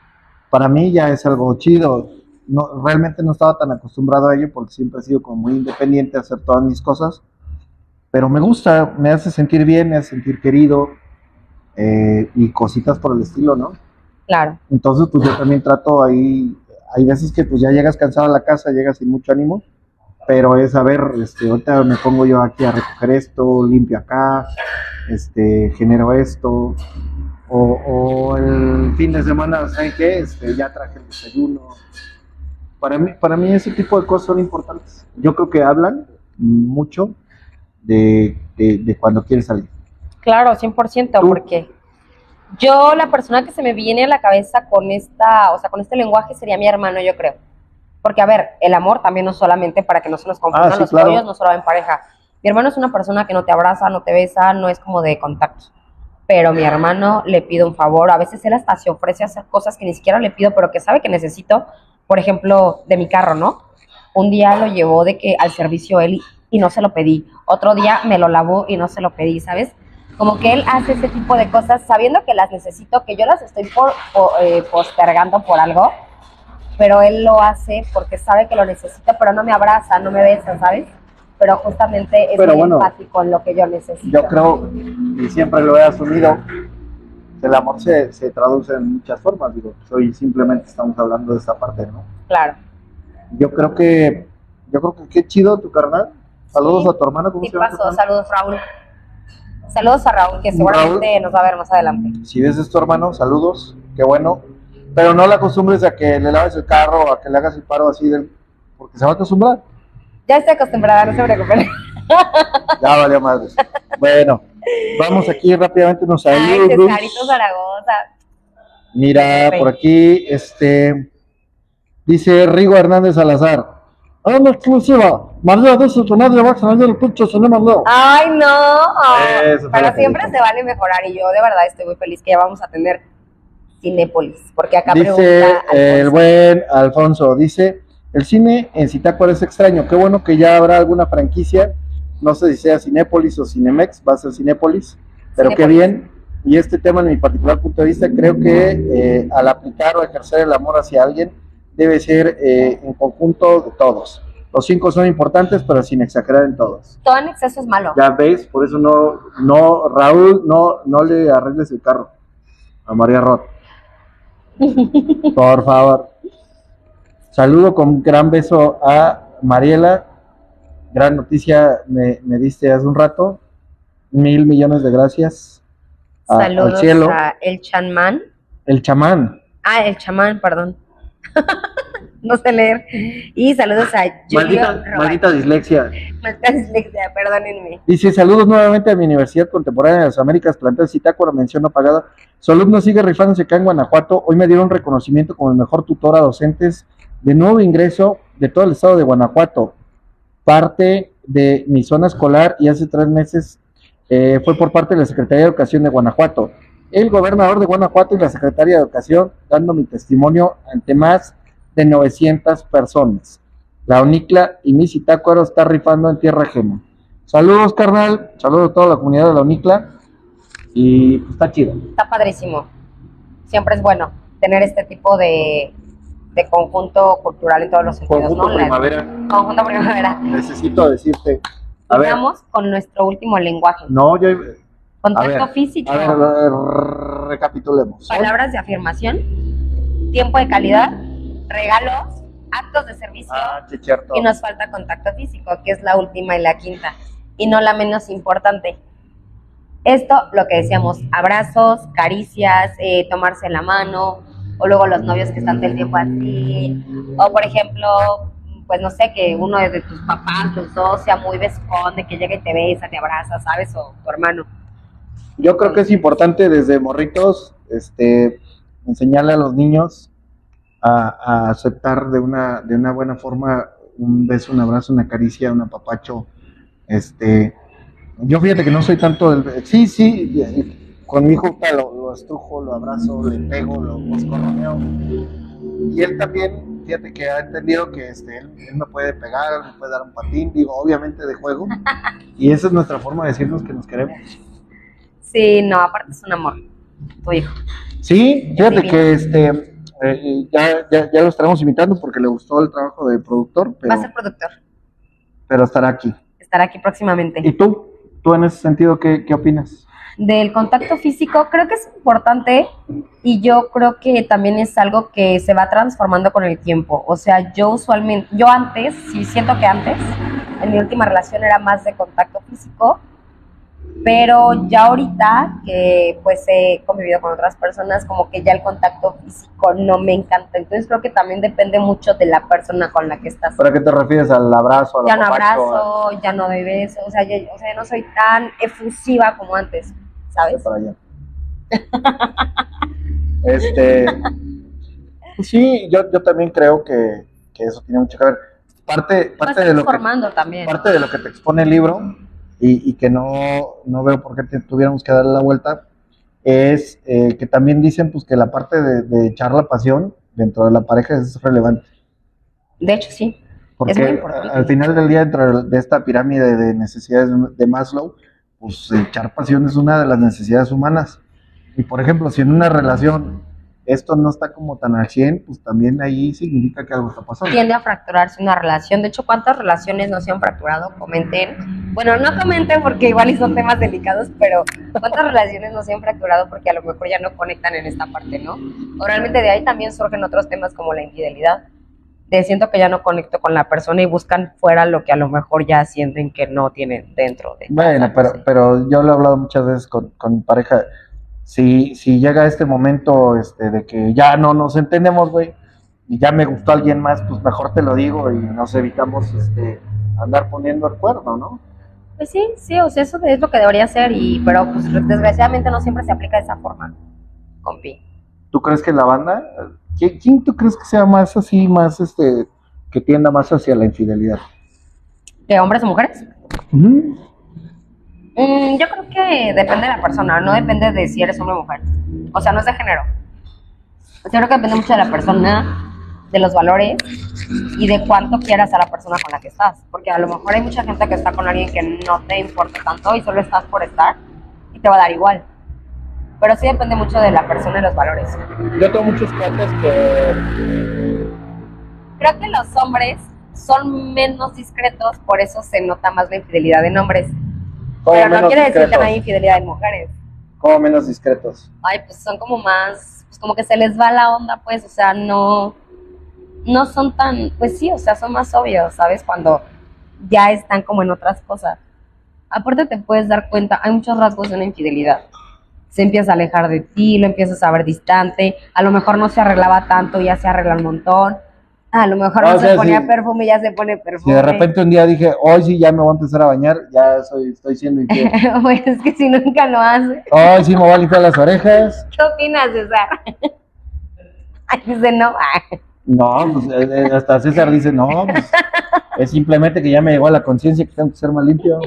para mí ya es algo chido. No, realmente no estaba tan acostumbrado a ello porque siempre he sido como muy independiente a hacer todas mis cosas, pero me gusta, me hace sentir bien, me hace sentir querido y cositas por el estilo, ¿no? Claro. Entonces, pues yo también trato ahí, hay veces que pues ya llegas cansado a la casa, llegas sin mucho ánimo, pero es a ver, ahorita me pongo yo aquí a recoger esto, limpio acá, genero esto, o el fin de semana, ¿saben qué? Ya traje el desayuno. Para mí ese tipo de cosas son importantes. Yo creo que hablan mucho de cuando quieres salir. Claro, 100%, porque yo la persona que se me viene a la cabeza con con este lenguaje sería mi hermano, yo creo. Porque, a ver, el amor también no solamente, para que no se nos confundan sí, los claro. pollos, no solo en pareja. Mi hermano es una persona que no te abraza, no te besa, no es como de contacto. Pero mi hermano le pido un favor, a veces él hasta se ofrece a hacer cosas que ni siquiera le pido, pero que sabe que necesito, por ejemplo, de mi carro, ¿no? Un día lo llevó de que al servicio él y no se lo pedí. Otro día me lo lavó y no se lo pedí, ¿sabes? Como que él hace ese tipo de cosas sabiendo que las necesito, que yo las estoy postergando por algo, pero él lo hace porque sabe que lo necesito, pero no me abraza, no me besa, ¿sabes? Pero justamente es muy empático en lo que yo necesito. Yo creo, y siempre lo he asumido, el amor se traduce en muchas formas, digo, hoy simplemente estamos hablando de esta parte, ¿no? Claro. Yo creo que qué chido tu carnal. Saludos a tu hermana, ¿cómo se llama? Saludos, Raúl. Saludos a Raúl, que seguramente Raúl, nos va a ver más adelante. Si ves es tu hermano, saludos, qué bueno. Pero no le acostumbres a que le laves el carro o a que le hagas el paro así, porque se va a acostumbrar. Ya estoy acostumbrada, no se preocupen. Ya valió madre. Bueno, vamos aquí rápidamente unos saludos. Ay, Cesarito Zaragoza. Mira, por aquí, dice Rigo Hernández Salazar. ¡Hola, exclusiva! María dice que nadie va a extrañar el pinche cinema Leo. ¡Ay, no! Pero siempre se vale mejorar y yo de verdad estoy muy feliz que ya vamos a tener Cinépolis, porque acá dice el buen Alfonso, dice, el cine en Zitácuaro es extraño, qué bueno que ya habrá alguna franquicia, no sé si sea Cinépolis o Cinemex, va a ser Cinépolis, pero qué bien, y este tema en mi particular punto de vista, creo que al aplicar o ejercer el amor hacia alguien, debe ser en conjunto de todos. Los 5 son importantes, pero sin exagerar en todos. Todo en exceso es malo. Ya ves, por eso no, Raúl, no le arregles el carro a María Roth. Por favor. Saludo con gran beso a Mariela. Gran noticia me diste hace un rato. 1,000 millones de gracias. Saludos al cielo. A el chamán. El chamán. Ah, el chamán, perdón. No sé leer. Y saludos a Julio Maldita dislexia. Maldita dislexia, perdónenme. Dice, saludos nuevamente a mi Universidad Contemporánea de las Américas, plantel Zitácuaro, mención no pagada. Su alumno sigue rifándose acá en Guanajuato. Hoy me dieron reconocimiento como el mejor tutor a docentes de nuevo ingreso de todo el estado de Guanajuato. Parte de mi zona escolar y hace 3 meses fue por parte de la Secretaría de Educación de Guanajuato. El gobernador de Guanajuato y la Secretaría de Educación dando mi testimonio ante más de 900 personas. La UNICLA y mi Zitácuaro está rifando en tierra ajena. Saludos, carnal. Saludos a toda la comunidad de la UNICLA. Y pues, está chido. Está padrísimo. Siempre es bueno tener este tipo de conjunto cultural en todos los sentidos. Conjunto primavera. Conjunto primavera. Necesito decirte. Vamos con nuestro último lenguaje. No, yo... Contacto físico. A ver, recapitulemos. Palabras de afirmación, tiempo de calidad, regalos, actos de servicio. Sí, cierto. Y nos falta contacto físico, que es la última y la quinta. Y no la menos importante. Esto, lo que decíamos, abrazos, caricias, tomarse la mano, o luego los novios que están todo el tiempo así. O, por ejemplo, pues no sé, que uno de tus papás, los dos, sea muy besón, de que llegue y te besa, te abraza, ¿sabes? O tu hermano. Yo creo que es importante desde morritos enseñarle a los niños a aceptar de una buena forma un beso, un abrazo, una caricia, un apapacho. Yo fíjate que no soy tanto del... Sí, con mi hijo lo estrujo, lo abrazo, le pego, lo coscorroneo. Y él también, fíjate que ha entendido que él me puede pegar, me puede dar un patín, digo, obviamente de juego. Y esa es nuestra forma de decirnos que nos queremos. Sí, no, aparte es un amor, tu hijo. Sí, fíjate que Ya lo estaremos invitando porque le gustó el trabajo de productor, Va a ser productor. pero estará aquí. Estará aquí próximamente. ¿Y tú? ¿Tú en ese sentido qué opinas? Del contacto físico, creo que es importante y yo creo que también es algo que se va transformando con el tiempo. O sea, yo antes, sí siento que antes, en mi última relación era más de contacto físico, pero ya ahorita que pues he convivido con otras personas, como que ya el contacto físico no me encanta. Entonces creo que también depende mucho de la persona con la que estás. ¿Para qué te refieres? ¿Al abrazo? Ya no abrazo, ya no doy besos, o sea, no soy tan efusiva como antes, ¿sabes? Para allá. Pues sí, yo también creo que eso tiene mucho que ver. Parte de lo también. Parte de lo que te expone el libro y que no veo por qué tuviéramos que darle la vuelta es que también dicen pues que la parte de echar la pasión dentro de la pareja es relevante. De hecho, sí. Porque es muy importante. Al final del día, dentro de esta pirámide de necesidades de Maslow, pues echar pasión es una de las necesidades humanas. Y por ejemplo, si en una relación esto no está como tan al 100, pues también ahí significa que algo está pasando. Tiende a fracturarse una relación. De hecho, ¿cuántas relaciones no se han fracturado? Comenten. Bueno, no comenten porque igual son temas delicados, pero ¿cuántas relaciones no se han fracturado porque a lo mejor ya no conectan en esta parte, ¿no? O realmente de ahí también surgen otros temas como la infidelidad. Siento que ya no conecto con la persona y buscan fuera lo que a lo mejor ya sienten que no tienen dentro de Bueno, pero yo lo he hablado muchas veces con mi pareja. Si llega este momento de que ya no nos entendemos, güey, y ya me gustó alguien más, pues mejor te lo digo y nos evitamos andar poniendo el cuerno, ¿no? Pues sí, o sea, eso es lo que debería ser, pero pues desgraciadamente no siempre se aplica de esa forma, compi. ¿Tú crees que la banda, quién tú crees que sea más así, más que tienda más hacia la infidelidad? ¿De hombres o mujeres? Uh-huh. Yo creo que depende de la persona, no depende de si eres hombre o mujer. O sea, no es de género. Yo creo que depende mucho de la persona, de los valores y de cuánto quieras a la persona con la que estás. Porque a lo mejor hay mucha gente que está con alguien que no te importa tanto y solo estás por estar y te va a dar igual. Pero sí depende mucho de la persona y los valores. Yo tengo muchos cuates que... Creo que los hombres son menos discretos, por eso se nota más la infidelidad en hombres. Pero no quiere decir que no hay infidelidad en mujeres. ¿Cómo menos discretos? Ay, pues son como más, pues como que se les va la onda, pues, o sea, no son tan, pues sí, o sea, son más obvios, ¿sabes? Cuando ya están como en otras cosas. Aparte te puedes dar cuenta, hay muchos rasgos de una infidelidad. Se empieza a alejar de ti, lo empiezas a ver distante, a lo mejor no se arreglaba tanto, ya se arregla un montón. A lo mejor no se ponía perfume, ya se pone perfume. Si de repente un día dije, hoy sí ya me voy a empezar a bañar, ya estoy siendo infiel. Pues es que si nunca lo hace. Hoy sí me voy a limpiar las orejas. ¿Qué opinas, César? Ay, dice no. No, pues hasta César dice, no, pues es simplemente que ya me llegó a la conciencia que tengo que ser más limpio.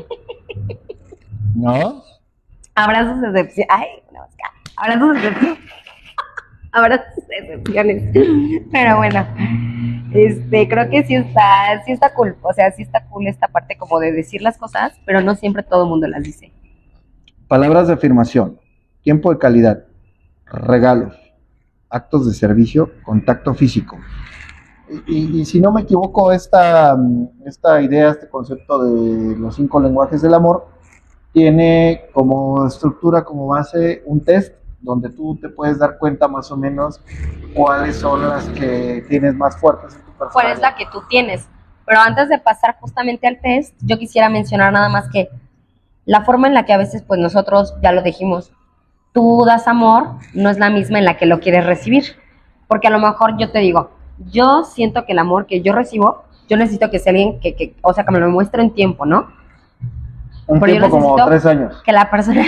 ¿No? Habrá sus excepciones. Ay, no, habrá sus excepciones. Habrá sus excepciones. Pero bueno, creo que sí está cool. O sea, sí está cool esta parte como de decir las cosas, pero no siempre todo el mundo las dice. Palabras de afirmación, tiempo de calidad, regalos, actos de servicio, contacto físico. Y si no me equivoco, esta idea, este concepto de los 5 lenguajes del amor, tiene como estructura, como base, un test donde tú te puedes dar cuenta más o menos cuáles son las que tienes más fuertes en tu personalidad. ¿Cuál es la que tú tienes? Pero antes de pasar justamente al test, yo quisiera mencionar nada más que la forma en la que a veces, pues nosotros, ya lo dijimos, tú das amor, no es la misma en la que lo quieres recibir. Porque a lo mejor yo te digo, yo siento que el amor que yo recibo, yo necesito que sea alguien que o sea, que me lo muestre en tiempo, ¿no? Un pero tiempo como 3 años. Que la persona...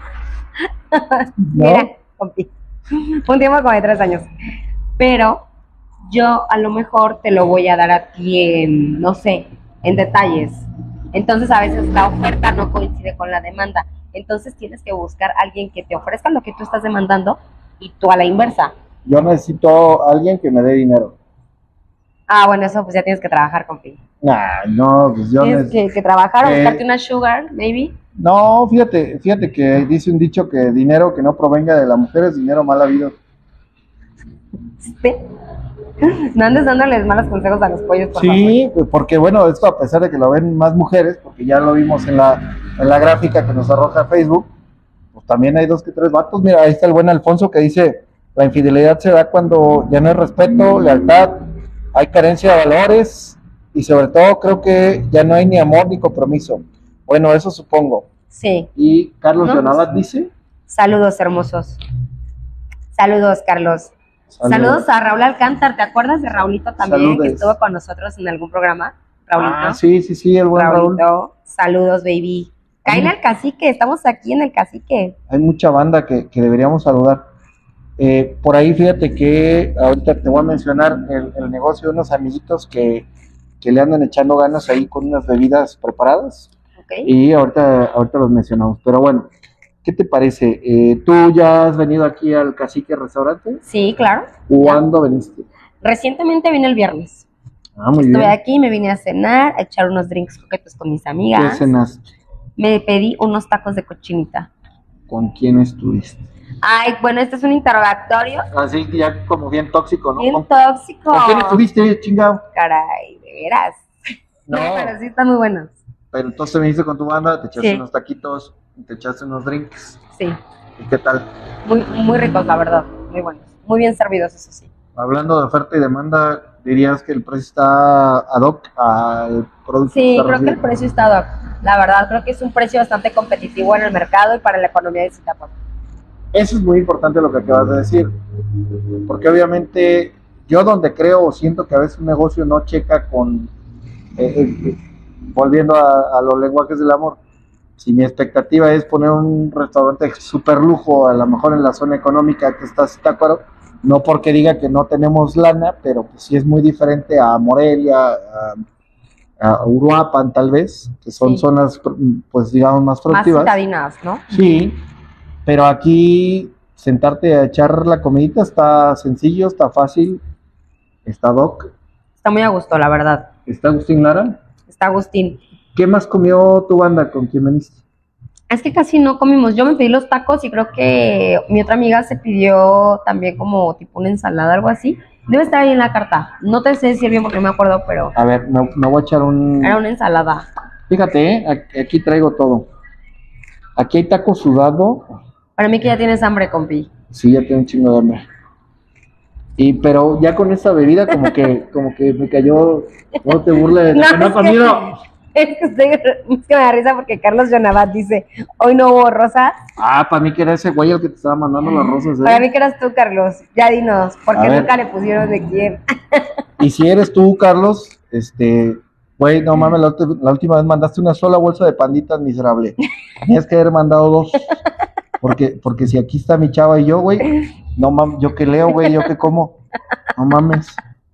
¿No? Mira, compi, un tiempo como de 3 años. Pero yo a lo mejor te lo voy a dar a ti en, no sé, en detalles. Entonces a veces la oferta no coincide con la demanda. Entonces tienes que buscar a alguien que te ofrezca lo que tú estás demandando y tú a la inversa. Yo necesito a alguien que me dé dinero. Ah, bueno, eso pues ya tienes que trabajar, compi. Nah, no, pues yo tienes que trabajar o buscarte una sugar, maybe. No, fíjate que dice un dicho que dinero que no provenga de la mujer es dinero mal habido. Sí. No andes dándoles malos consejos a los pollos, por favor. Sí, porque bueno, esto a pesar de que lo ven más mujeres, porque ya lo vimos en la gráfica que nos arroja Facebook, pues también hay 2 que 3 vatos. Mira, ahí está el buen Alfonso que dice, la infidelidad se da cuando ya no hay respeto, lealtad, hay carencia de valores y sobre todo creo que ya no hay ni amor ni compromiso. Bueno, eso supongo. Sí. Y Carlos ¿No? Leonabat dice... Saludos, hermosos. Saludos, Carlos. Saludos a Raúl Alcántar. ¿Te acuerdas de Raulito también? Saludes. Que estuvo con nosotros en algún programa. Raulito. Ah, sí, el buen Raúl. Raulito. Saludos, baby. Cáele al cacique. Estamos aquí en el cacique. Hay mucha banda que deberíamos saludar. Por ahí fíjate que ahorita te voy a mencionar el negocio de unos amiguitos que le andan echando ganas ahí con unas bebidas preparadas. Okay. Y ahorita los mencionamos. Pero bueno, ¿qué te parece? ¿Tú ya has venido aquí al Cacique Restaurante? Sí, claro. ¿Cuándo viniste? Recientemente vine el viernes. Ah, muy Estuve bien. aquí, me vine a cenar, a echar unos drinks coquetos con mis ¿Qué amigas. cenaste? Me pedí unos tacos de cochinita. ¿Con quién estuviste? Ay, bueno, este es un interrogatorio Así ya como bien tóxico, ¿no? bien ¿Con tóxico. quién estuviste, chingado? Caray, de veras. No. Pero sí están muy buenos. Pero entonces viniste con tu banda, te echaste Sí. unos taquitos, te echaste unos drinks. Sí, ¿Y qué tal? muy, muy ricos, la verdad. Muy buenos. Muy bien servidos, eso sí. Hablando de oferta y demanda, ¿dirías que el precio está ad hoc al producto? Sí, que está creo que el recibiendo? precio está ad hoc. La verdad, creo que es un precio bastante competitivo en el mercado y para la economía de Zitácuaro. Eso es muy importante lo que acabas de decir, porque obviamente yo donde creo o siento que a veces un negocio no checa con, volviendo a los lenguajes del amor, si mi expectativa es poner un restaurante de super lujo, a lo mejor en la zona económica que está Zitácuaro, no porque diga que no tenemos lana, pero pues sí es muy diferente a Morelia, a Uruapan tal vez, que son Sí. zonas pues digamos más Más productivas. citadinas, ¿no? Sí, pero aquí sentarte a echar la comidita está sencillo, está fácil, está doc, Está muy a gusto, la verdad. está Agustín Lara. Está Agustín. ¿Qué más comió tu banda con quien viniste? Es que casi no comimos. Yo me pedí los tacos y creo que mi otra amiga se pidió también como tipo una ensalada, algo así. Debe estar ahí en la carta. No te sé decir bien porque no me acuerdo, pero A ver, me voy a echar un... era una ensalada. Fíjate, aquí traigo todo. Aquí hay taco sudado. Para mí que ya tienes hambre, compi. Sí, ya tengo un chingo de hambre. Pero ya con esa bebida como que me cayó, no te burles de lo que no he es comido. es que me da risa porque Carlos Jonabat dice, hoy no hubo rosas. Ah, para mí que era ese güey el que te estaba mandando las rosas, Para mí que eras tú, Carlos. Ya dinos, A porque ver. nunca le pusieron de quién. Y si eres tú, Carlos, güey, no mames, la última vez mandaste una sola bolsa de panditas miserable. Tenías que haber mandado 2. Porque si aquí está mi chava y yo, güey, no mames, yo que leo, güey, yo que como, no mames.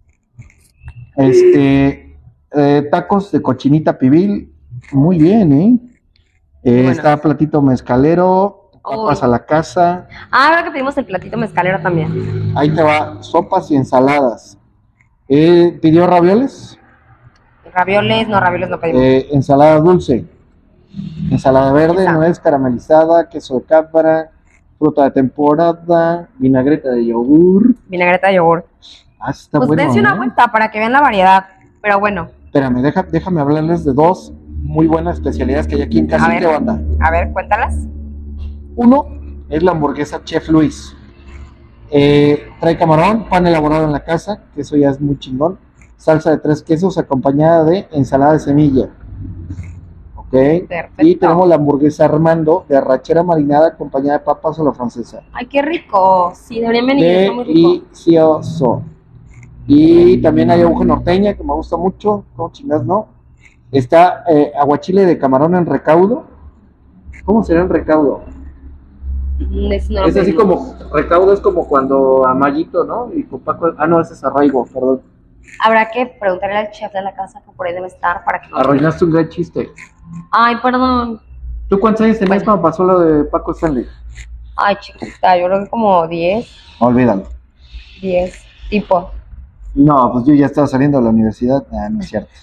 Tacos de cochinita pibil, muy bien, ¿eh? Bueno. Está platito mezcalero, papas Uy. a la casa, Ah, ahora que pedimos el platito mezcalero también. ahí te va, sopas y ensaladas. ¿Pidió ravioles? Ravioles no pedimos. Ensalada dulce, ensalada verde, Esa. nuez caramelizada, queso de cabra, fruta de temporada, vinagreta de yogur. Vinagreta de yogur. Ah, está Pues bueno, dense una ¿eh? vuelta para que vean la variedad. Pero bueno, Espérame, déjame hablarles de 2 muy buenas especialidades que hay aquí en A Cacique, ver. banda. a ver, cuéntalas. Uno es la hamburguesa Chef Luis. Trae camarón, pan elaborado en la casa, que eso ya es muy chingón. Salsa de 3 quesos acompañada de ensalada de semilla. Ok. Perfecto. Y tenemos la hamburguesa Armando de arrachera marinada acompañada de papas a la francesa. Ay, qué rico. Sí, deberían venir, está muy rico. Delicioso. Y también hay aguja norteña que me gusta mucho. ¿Cómo chingas no? Está aguachile de camarón en recaudo. ¿Cómo será en recaudo? No, Es así como, recaudo es como cuando Amayito, ¿no? Y con Paco, no, ese es arraigo, perdón. Habrá que preguntarle al chef de la casa que por ahí debe estar para que... Arruinaste un gran chiste. Ay, perdón. ¿Tú cuántos años tenías Bueno. cuando pasó lo de Paco Stanley? Ay, chiquita, yo creo que como 10, Olvídalo. tipo. No, pues yo ya estaba saliendo de la universidad. No es cierto.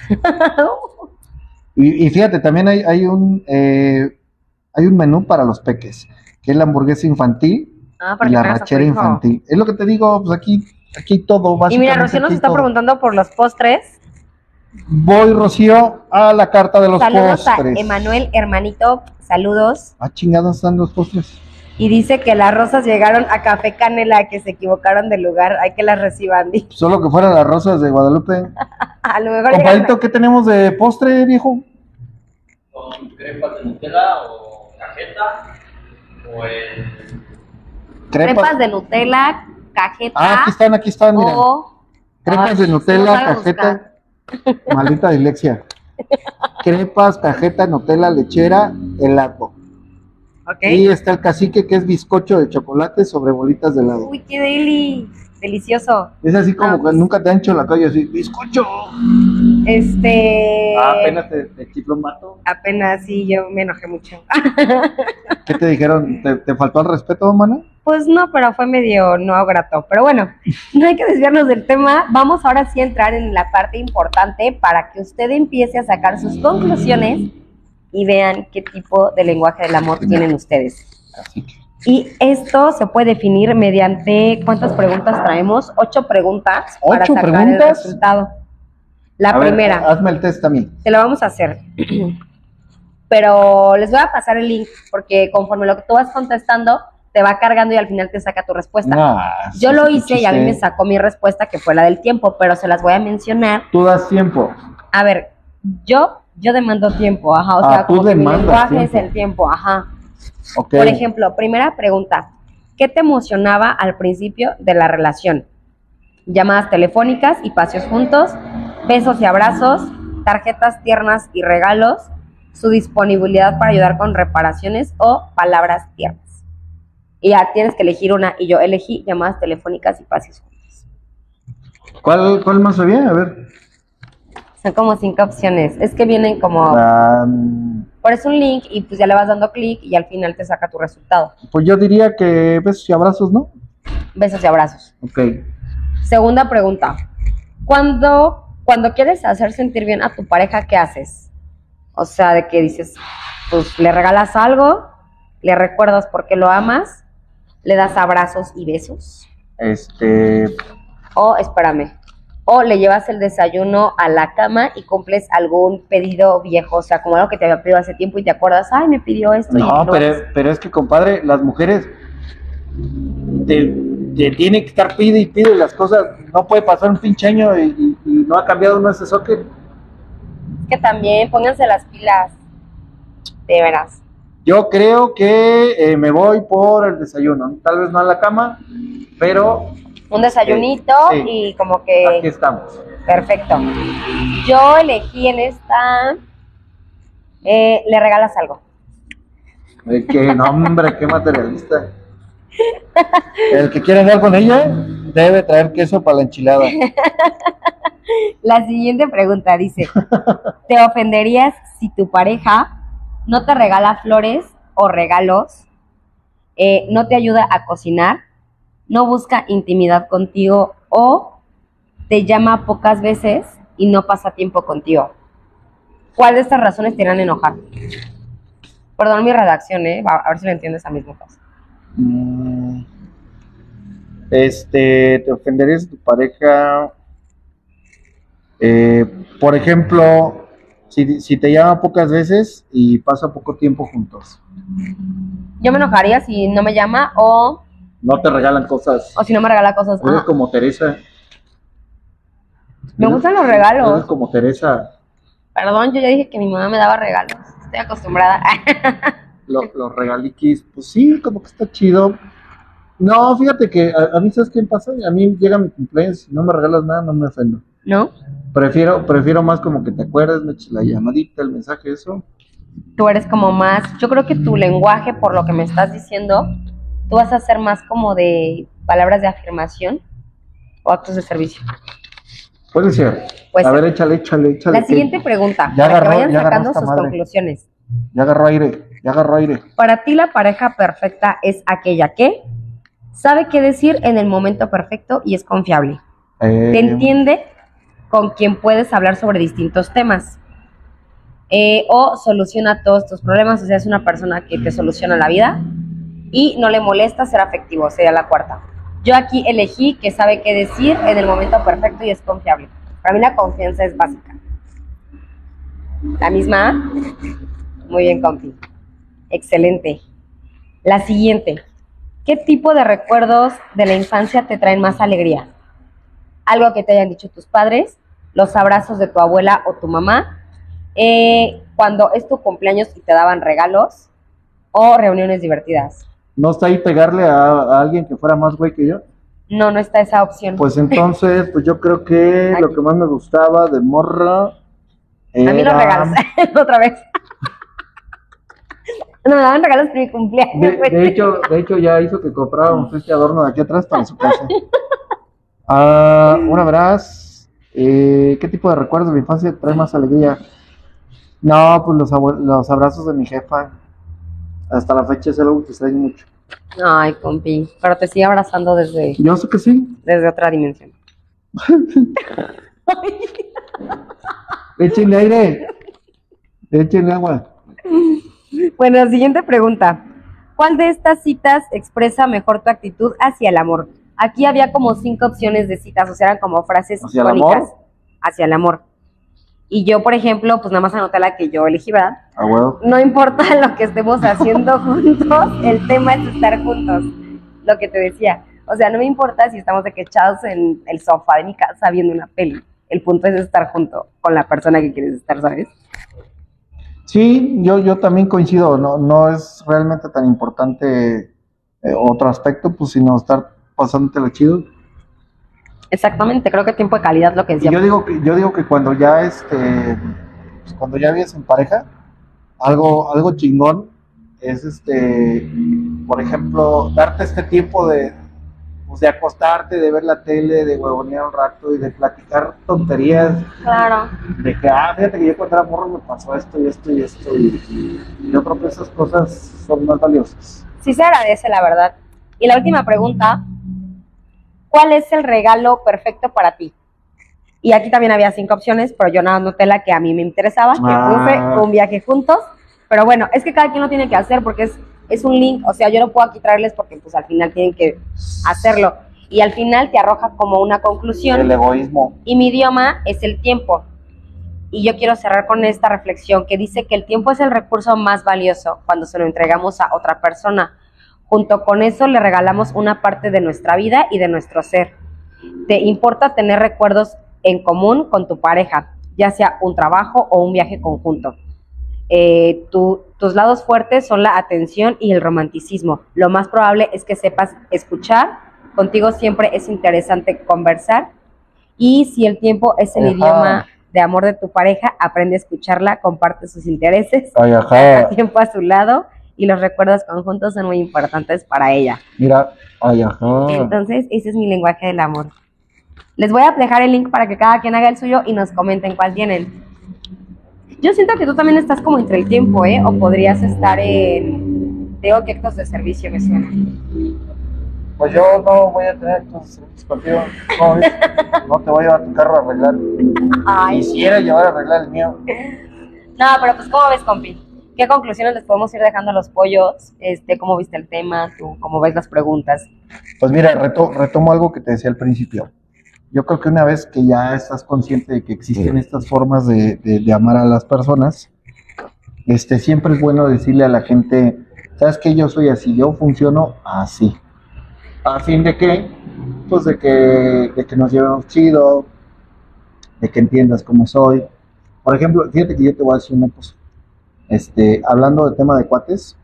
Y fíjate, también hay un menú para los peques, que es la hamburguesa infantil, para y que la traigas a tu rachera hijo. infantil. Es lo que te digo, pues aquí hay todo, Y básicamente. mira, Rocío nos aquí hay está todo. preguntando por los postres. Voy, Rocío, a la carta de los Saludos postres. a Emanuel, hermanito, saludos. Ah, chingados están los postres. Y dice que las rosas llegaron a Café Canela, que se equivocaron de lugar, hay que las reciban. Solo que fueran las rosas de Guadalupe. A lo mejor Compadrito, llegaron. ¿qué tenemos de postre, viejo? Con crepas de Nutella o cajeta o el Crepas de Nutella, cajeta. Ah, aquí están, mira. O Crepas Ay, de sí, Nutella, no sabe cajeta. Maldita dislexia. Crepas, cajeta, Nutella, lechera, helado. Ok. Y está el cacique, que es bizcocho de chocolate sobre bolitas de helado. Uy, qué delicioso. Es así como Ah, que pues. nunca te han hecho en la calle así, bizcocho. Apenas te chifló un vato. Apenas sí, yo me enojé mucho. ¿Qué te dijeron? ¿Te faltó el respeto, mana? Pues no, pero fue medio no grato. Pero bueno, no hay que desviarnos del tema. Vamos ahora sí a entrar en la parte importante para que usted empiece a sacar sus conclusiones y vean qué tipo de lenguaje del amor tienen ustedes. Así que. Y esto se puede definir mediante, ¿cuántas preguntas traemos? 8 preguntas para ¿Ocho sacar preguntas? el resultado. La A ver, primera. hazme el test a mí. Te lo vamos a hacer. Pero les voy a pasar el link porque conforme lo que tú vas contestando, te va cargando y al final te saca tu respuesta. Yo lo hice y a mí me sacó mi respuesta, que fue la del tiempo, pero se las voy a mencionar. Tú das tiempo. A ver, yo demando tiempo, ajá, o sea, tú como que mi demandas lenguaje es tiempo. el tiempo, ajá. Ok. Por ejemplo, primera pregunta, ¿qué te emocionaba al principio de la relación? Llamadas telefónicas y paseos juntos, besos y abrazos, tarjetas tiernas y regalos, su disponibilidad para ayudar con reparaciones o palabras tiernas. Y ya tienes que elegir una, y yo elegí llamadas telefónicas y paseos juntos. ¿Cuál más había? A ver. Son como 5 opciones, es que vienen como... Por eso un link y pues ya le vas dando clic y al final te saca tu resultado. Pues yo diría que besos y abrazos, ¿no? Besos y abrazos. Ok. Segunda pregunta. Cuando quieres hacer sentir bien a tu pareja, ¿qué haces? O sea, de que dices, pues le regalas algo, le recuerdas por qué lo amas, le das abrazos y besos. O, espérame, o le llevas el desayuno a la cama y cumples algún pedido viejo, o sea, como algo que te había pedido hace tiempo y te acuerdas, ay, me pidió esto. No, y pero es que, compadre, las mujeres te tienen que estar pide y pide las cosas. No puede pasar un pinche año y no ha cambiado uno ese socket. Es que también pónganse las pilas, de veras. Yo creo que me voy por el desayuno. Tal vez no a la cama, pero Un desayunito sí. y como aquí que... estamos. Perfecto. Yo elegí en esta... le regalas algo. Que no, hombre, qué materialista. El que quiera andar con ella debe traer queso para la enchilada. La siguiente pregunta dice, ¿te ofenderías si tu pareja no te regala flores o regalos, no te ayuda a cocinar, no busca intimidad contigo o te llama pocas veces y no pasa tiempo contigo? ¿Cuál de estas razones te harán enojar? Perdón mi redacción, a ver si lo entiendes a mismo caso. ¿Te ofenderías a tu pareja? Por ejemplo, si te llama pocas veces y pasa poco tiempo juntos. Yo me enojaría si no me llama o No te regalan cosas. si no me regala cosas. Eres Ah, como Teresa. me gustan los Eres regalos. como Teresa. Perdón, yo ya dije que mi mamá me daba regalos. Estoy acostumbrada. Los regaliquis, pues sí, como que está chido. No, fíjate que a mí, ¿sabes qué pasa? A mí llega mi cumpleaños, si no me regalas nada, no me ofendo. ¿No? Prefiero más como que te acuerdes, me eches la llamadita, el mensaje, eso. Tú eres como más, yo creo que tu lenguaje, por lo que me estás diciendo, tú vas a ser más como de palabras de afirmación o actos de servicio. Puede ser. Puede A ser. ver, échale. La siguiente pregunta, Ya para que agarró- vayan ya agarró sacando esta sus madre. conclusiones. Ya agarró aire. Para ti la pareja perfecta es aquella que sabe qué decir en el momento perfecto y es confiable. Te entiende con quien puedes hablar sobre distintos temas. O soluciona todos tus problemas, o sea, es una persona que te soluciona la vida. y no le molesta ser afectivo, sería la cuarta. Yo aquí elegí que sabe qué decir en el momento perfecto y es confiable. Para mí la confianza es básica. La misma A. Muy bien, compi. Excelente. La siguiente. ¿Qué tipo de recuerdos de la infancia te traen más alegría? Algo que te hayan dicho tus padres, los abrazos de tu abuela o tu mamá, cuando es tu cumpleaños y te daban regalos, o reuniones divertidas. ¿No está ahí pegarle a alguien que fuera más güey que yo? No, no está esa opción. Pues entonces, pues yo creo que Aquí. lo que más me gustaba de morra A mí los era... regalos, otra vez. No, me daban regalos por mi cumpleaños. güey. De hecho, ya hizo que compráramos este adorno de aquí atrás para su casa. Una verás, ¿qué tipo de recuerdos de mi infancia te trae más alegría? No, pues los abrazos de mi jefa. Hasta la fecha es algo que extraño mucho. Ay, compi, pero te sigue abrazando desde Yo sé que sí. otra dimensión. Échenle aire. Échenle agua. Bueno, siguiente pregunta. ¿Cuál de estas citas expresa mejor tu actitud hacia el amor? Aquí había como 5 opciones de citas, o sea, eran como frases ¿Hacia el icónicas amor? hacia el amor. Y yo, por ejemplo, pues nada más anoté la que yo elegí, ¿verdad? Ah, huevo. No importa lo que estemos haciendo juntos, el tema es estar juntos, lo que te decía. O sea, no me importa si estamos de que echados en el sofá de mi casa viendo una peli. El punto es estar junto con la persona que quieres estar, ¿sabes? Sí, yo también coincido. No es realmente tan importante otro aspecto, pues sino estar pasándotela chido. Exactamente, creo que tiempo de calidad es lo que Y decía. yo digo que cuando ya pues cuando ya vives en pareja, algo chingón es por ejemplo, darte este tiempo pues de acostarte, de ver la tele, de huevonear un rato y de platicar tonterías, Claro. de que fíjate que yo cuando era morro me pasó esto y esto y esto, y yo creo que esas cosas son más valiosas. Sí se agradece, la verdad. Y la última pregunta, ¿cuál es el regalo perfecto para ti? Y aquí también había 5 opciones, pero yo nada noté la que a mí me interesaba, que puse un viaje juntos. Pero bueno, es que cada quien lo tiene que hacer porque es un link, o sea, yo no puedo aquí traerles porque pues al final tienen que hacerlo. Y al final te arroja como una conclusión. El egoísmo. Y mi idioma es el tiempo. Y yo quiero cerrar con esta reflexión que dice que el tiempo es el recurso más valioso cuando se lo entregamos a otra persona. Junto con eso le regalamos una parte de nuestra vida y de nuestro ser. ¿Te importa tener recuerdos en común con tu pareja, ya sea un trabajo o un viaje conjunto? Tus lados fuertes son la atención y el romanticismo. Lo más probable es que sepas escuchar. Contigo siempre es interesante conversar. Y si el tiempo es el idioma de amor de tu pareja, aprende a escucharla, comparte sus intereses, pasa tiempo a su lado y los recuerdos conjuntos son muy importantes para ella. Mira, Entonces, ese es mi lenguaje del amor. Les voy a dejar el link para que cada quien haga el suyo y nos comenten cuál tienen. Yo siento que tú también estás como entre el tiempo, o podrías estar en... Tengo que actos de servicio, me suena. Pues yo no voy a tener tus servicios contigo. No te voy a llevar tu carro a arreglar. Ay. Quisiera llevar a arreglar el mío. No, pero pues, ¿cómo ves, compi? ¿Qué conclusiones les podemos ir dejando a los pollos? ¿Cómo viste el tema? ¿Tú cómo ves las preguntas? Pues mira, retomo algo que te decía al principio. Yo creo que una vez que ya estás consciente de que existen estas formas de amar a las personas, siempre es bueno decirle a la gente, ¿sabes qué? Yo soy así, yo funciono así. ¿A fin de qué? Pues de que nos llevemos chido, de que entiendas cómo soy. Por ejemplo, fíjate que yo te voy a decir una cosa. Hablando del tema de cuates,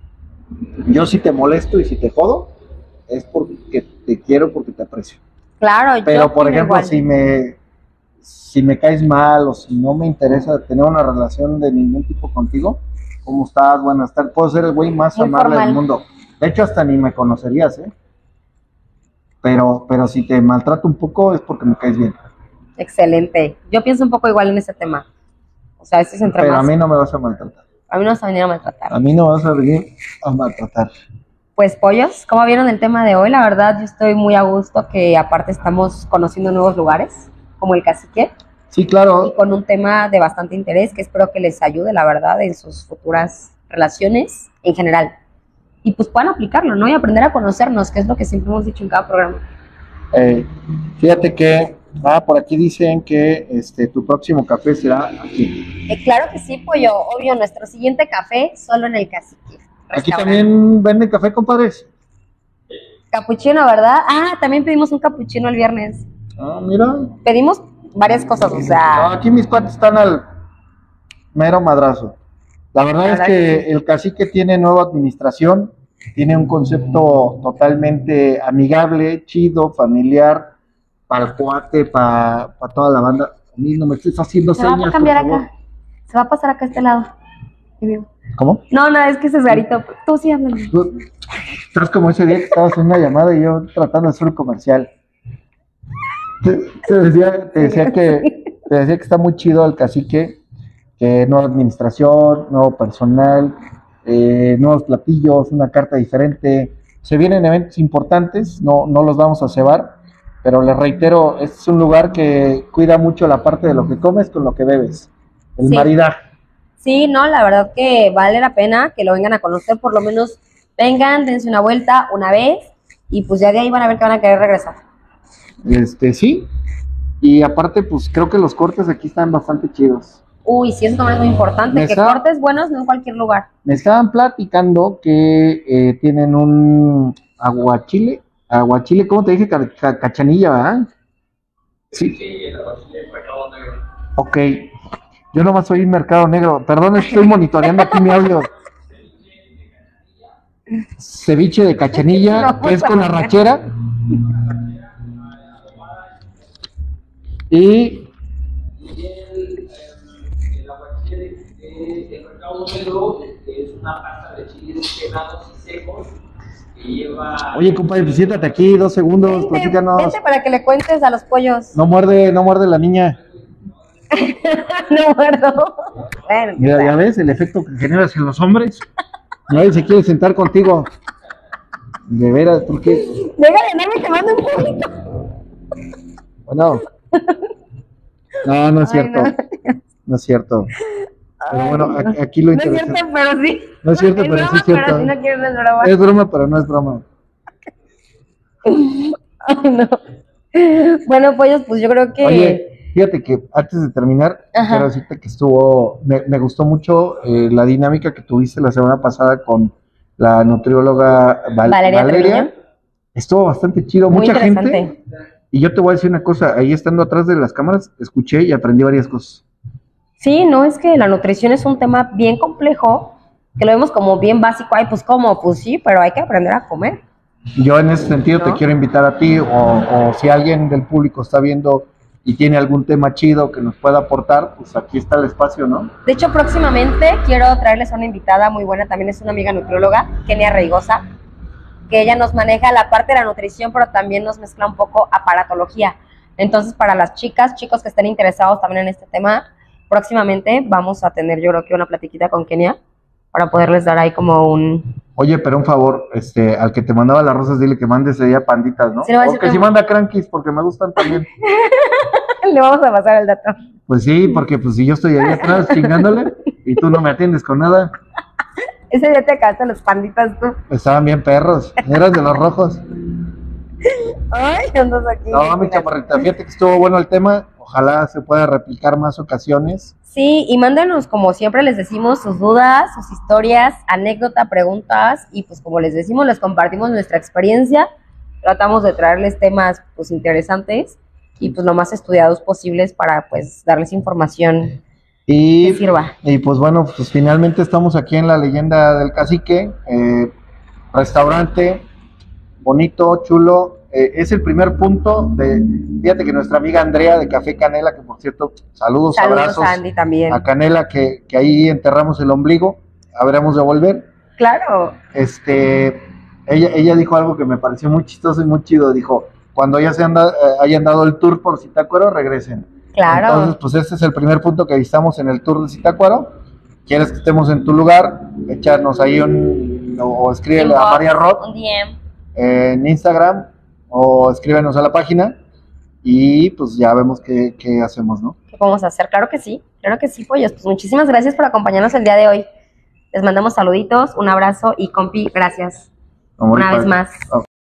yo si te molesto y si te jodo, es porque te quiero, porque te aprecio. Claro, pero por ejemplo, si me caes mal o si no me interesa tener una relación de ningún tipo contigo, ¿cómo estás? Buenas tardes. Puedo ser el güey más muy amable formal del mundo. De hecho, hasta ni me conocerías, Pero si te maltrato un poco es porque me caes bien. Excelente. Yo pienso un poco igual en ese tema. O sea, esto es entre Pero más... a mí no me vas a maltratar. A mí no vas a venir a maltratar. A mí no vas a venir a maltratar. Pues pollos, ¿cómo vieron el tema de hoy? La verdad, yo estoy muy a gusto que aparte estamos conociendo nuevos lugares, como el Cacique. Sí, claro. Y con un tema de bastante interés que espero que les ayude, la verdad, en sus futuras relaciones en general. y pues puedan aplicarlo, ¿no? Y aprender a conocernos, que es lo que siempre hemos dicho en cada programa. Fíjate que, por aquí dicen que tu próximo café será aquí. Claro que sí, Pollo, obvio, nuestro siguiente café solo en el Cacique. Aquí también venden café, compadres. Capuchino, ¿verdad? Ah, también pedimos un capuchino el viernes. Ah, mira. Pedimos varias cosas, o sea... Aquí mis cuates están al mero madrazo. La verdad es que el Cacique tiene nueva administración, tiene un concepto totalmente amigable, chido, familiar, para el cuate, para toda la banda. A mí no me estés haciendo Se va a señas, cambiar por favor. acá. Se va a pasar acá a este lado. ¿Cómo? No, es que ese es Garito. Tú sí, ándale. Estás como ese día que estabas en una llamada y yo tratando de hacer un comercial. Te decía que está muy chido el Cacique, que nueva administración, nuevo personal, nuevos platillos, una carta diferente. Se vienen eventos importantes, no los vamos a cebar, pero les reitero, este es un lugar que cuida mucho la parte de lo que comes con lo que bebes, el maridaje. Sí, no, la verdad que vale la pena que lo vengan a conocer, por lo menos vengan, dense una vuelta una vez y pues ya de ahí van a ver que van a querer regresar. Sí, y aparte pues creo que los cortes aquí están bastante chidos. Uy, sí, eso también es muy importante, cortes buenos no en cualquier lugar. Me estaban platicando que tienen un aguachile, ¿cómo te dije? Cachanilla, ¿verdad? Sí, el aguachile Mercado Negro. Ok, yo nomás soy Mercado Negro, perdón, estoy monitoreando aquí mi audio. Ceviche de cachanilla, que es con arrachera. Y el aguachile de Mercado Negro es una pasta de chiles quemados y secos que lleva... Oye, compadre, pues siéntate aquí 2 segundos, platícanos. Vente para que le cuentes a los pollos. No muerde la niña. No muerdo. Bueno, mira, ya ves el efecto que generas en los hombres. Nadie se quiere sentar contigo. De veras, ¿por qué? Déjale, no me te mando un poquito. Bueno. No es cierto. No es cierto. Pero bueno, aquí lo interesante. No es cierto, pero sí. No es cierto, pero sí es cierto. Pero si no quieres, no es broma. Es broma, pero no es broma. Ay, no. Bueno, pollos, pues yo creo que... Oye, fíjate que antes de terminar, quiero decirte que me gustó mucho la dinámica que tuviste la semana pasada con la nutrióloga Valeria. Estuvo bastante chido, muy mucha gente. Y yo te voy a decir una cosa, ahí estando atrás de las cámaras, escuché y aprendí varias cosas. Sí, no, es que la nutrición es un tema bien complejo, que lo vemos como bien básico. Ay, pues ¿cómo? Pues sí, pero hay que aprender a comer. Yo en ese sentido te quiero invitar a ti, o si alguien del público está viendo y tiene algún tema chido que nos pueda aportar, pues aquí está el espacio, ¿no? De hecho, próximamente quiero traerles a una invitada muy buena, también es una amiga nutrióloga, Kenia Reigosa, que ella nos maneja la parte de la nutrición, pero también nos mezcla un poco aparatología. Entonces, para las chicos que estén interesados también en este tema, próximamente vamos a tener, yo creo que una platiquita con Kenia, para poderles dar ahí como un... Oye, pero un favor, al que te mandaba las rosas, dile que mande ese día panditas, ¿no? Sí, o que si manda crankies, porque me gustan también. Le vamos a pasar el dato. Pues sí, porque pues si yo estoy ahí atrás chingándole y tú no me atiendes con nada. Ese día te acabaste los panditas tú. Estaban bien perros, eras de los rojos. Ay, andas aquí. No, mi chaparrita, fíjate que estuvo bueno el tema. Ojalá se pueda replicar más ocasiones. Sí, y mándenos, como siempre les decimos, sus dudas, sus historias, anécdota, preguntas, y pues como les decimos, les compartimos nuestra experiencia. Tratamos de traerles temas pues interesantes y pues lo más estudiados posibles para pues darles información que sirva. Y pues bueno, pues finalmente estamos aquí en la Leyenda del Cacique, restaurante bonito, chulo. Es el primer punto fíjate que nuestra amiga Andrea de Café Canela, que por cierto, saludos abrazos a Andy también. A Canela, que ahí enterramos el ombligo, habremos de volver. Claro. Ella dijo algo que me pareció muy chistoso y muy chido, dijo, cuando ya hayan dado el tour por Zitácuaro, regresen. Claro. Entonces, pues este es el primer punto que visitamos en el tour de Zitácuaro. ¿Quieres que estemos en tu lugar? Echarnos ahí o escríbele a María Roth un DM en Instagram, o escríbenos a la página y pues ya vemos qué hacemos, ¿no? ¿Qué podemos hacer? Claro que sí, pollos. Pues muchísimas gracias por acompañarnos el día de hoy. Les mandamos saluditos, un abrazo y compi, gracias. Amor y Una vez paz. más.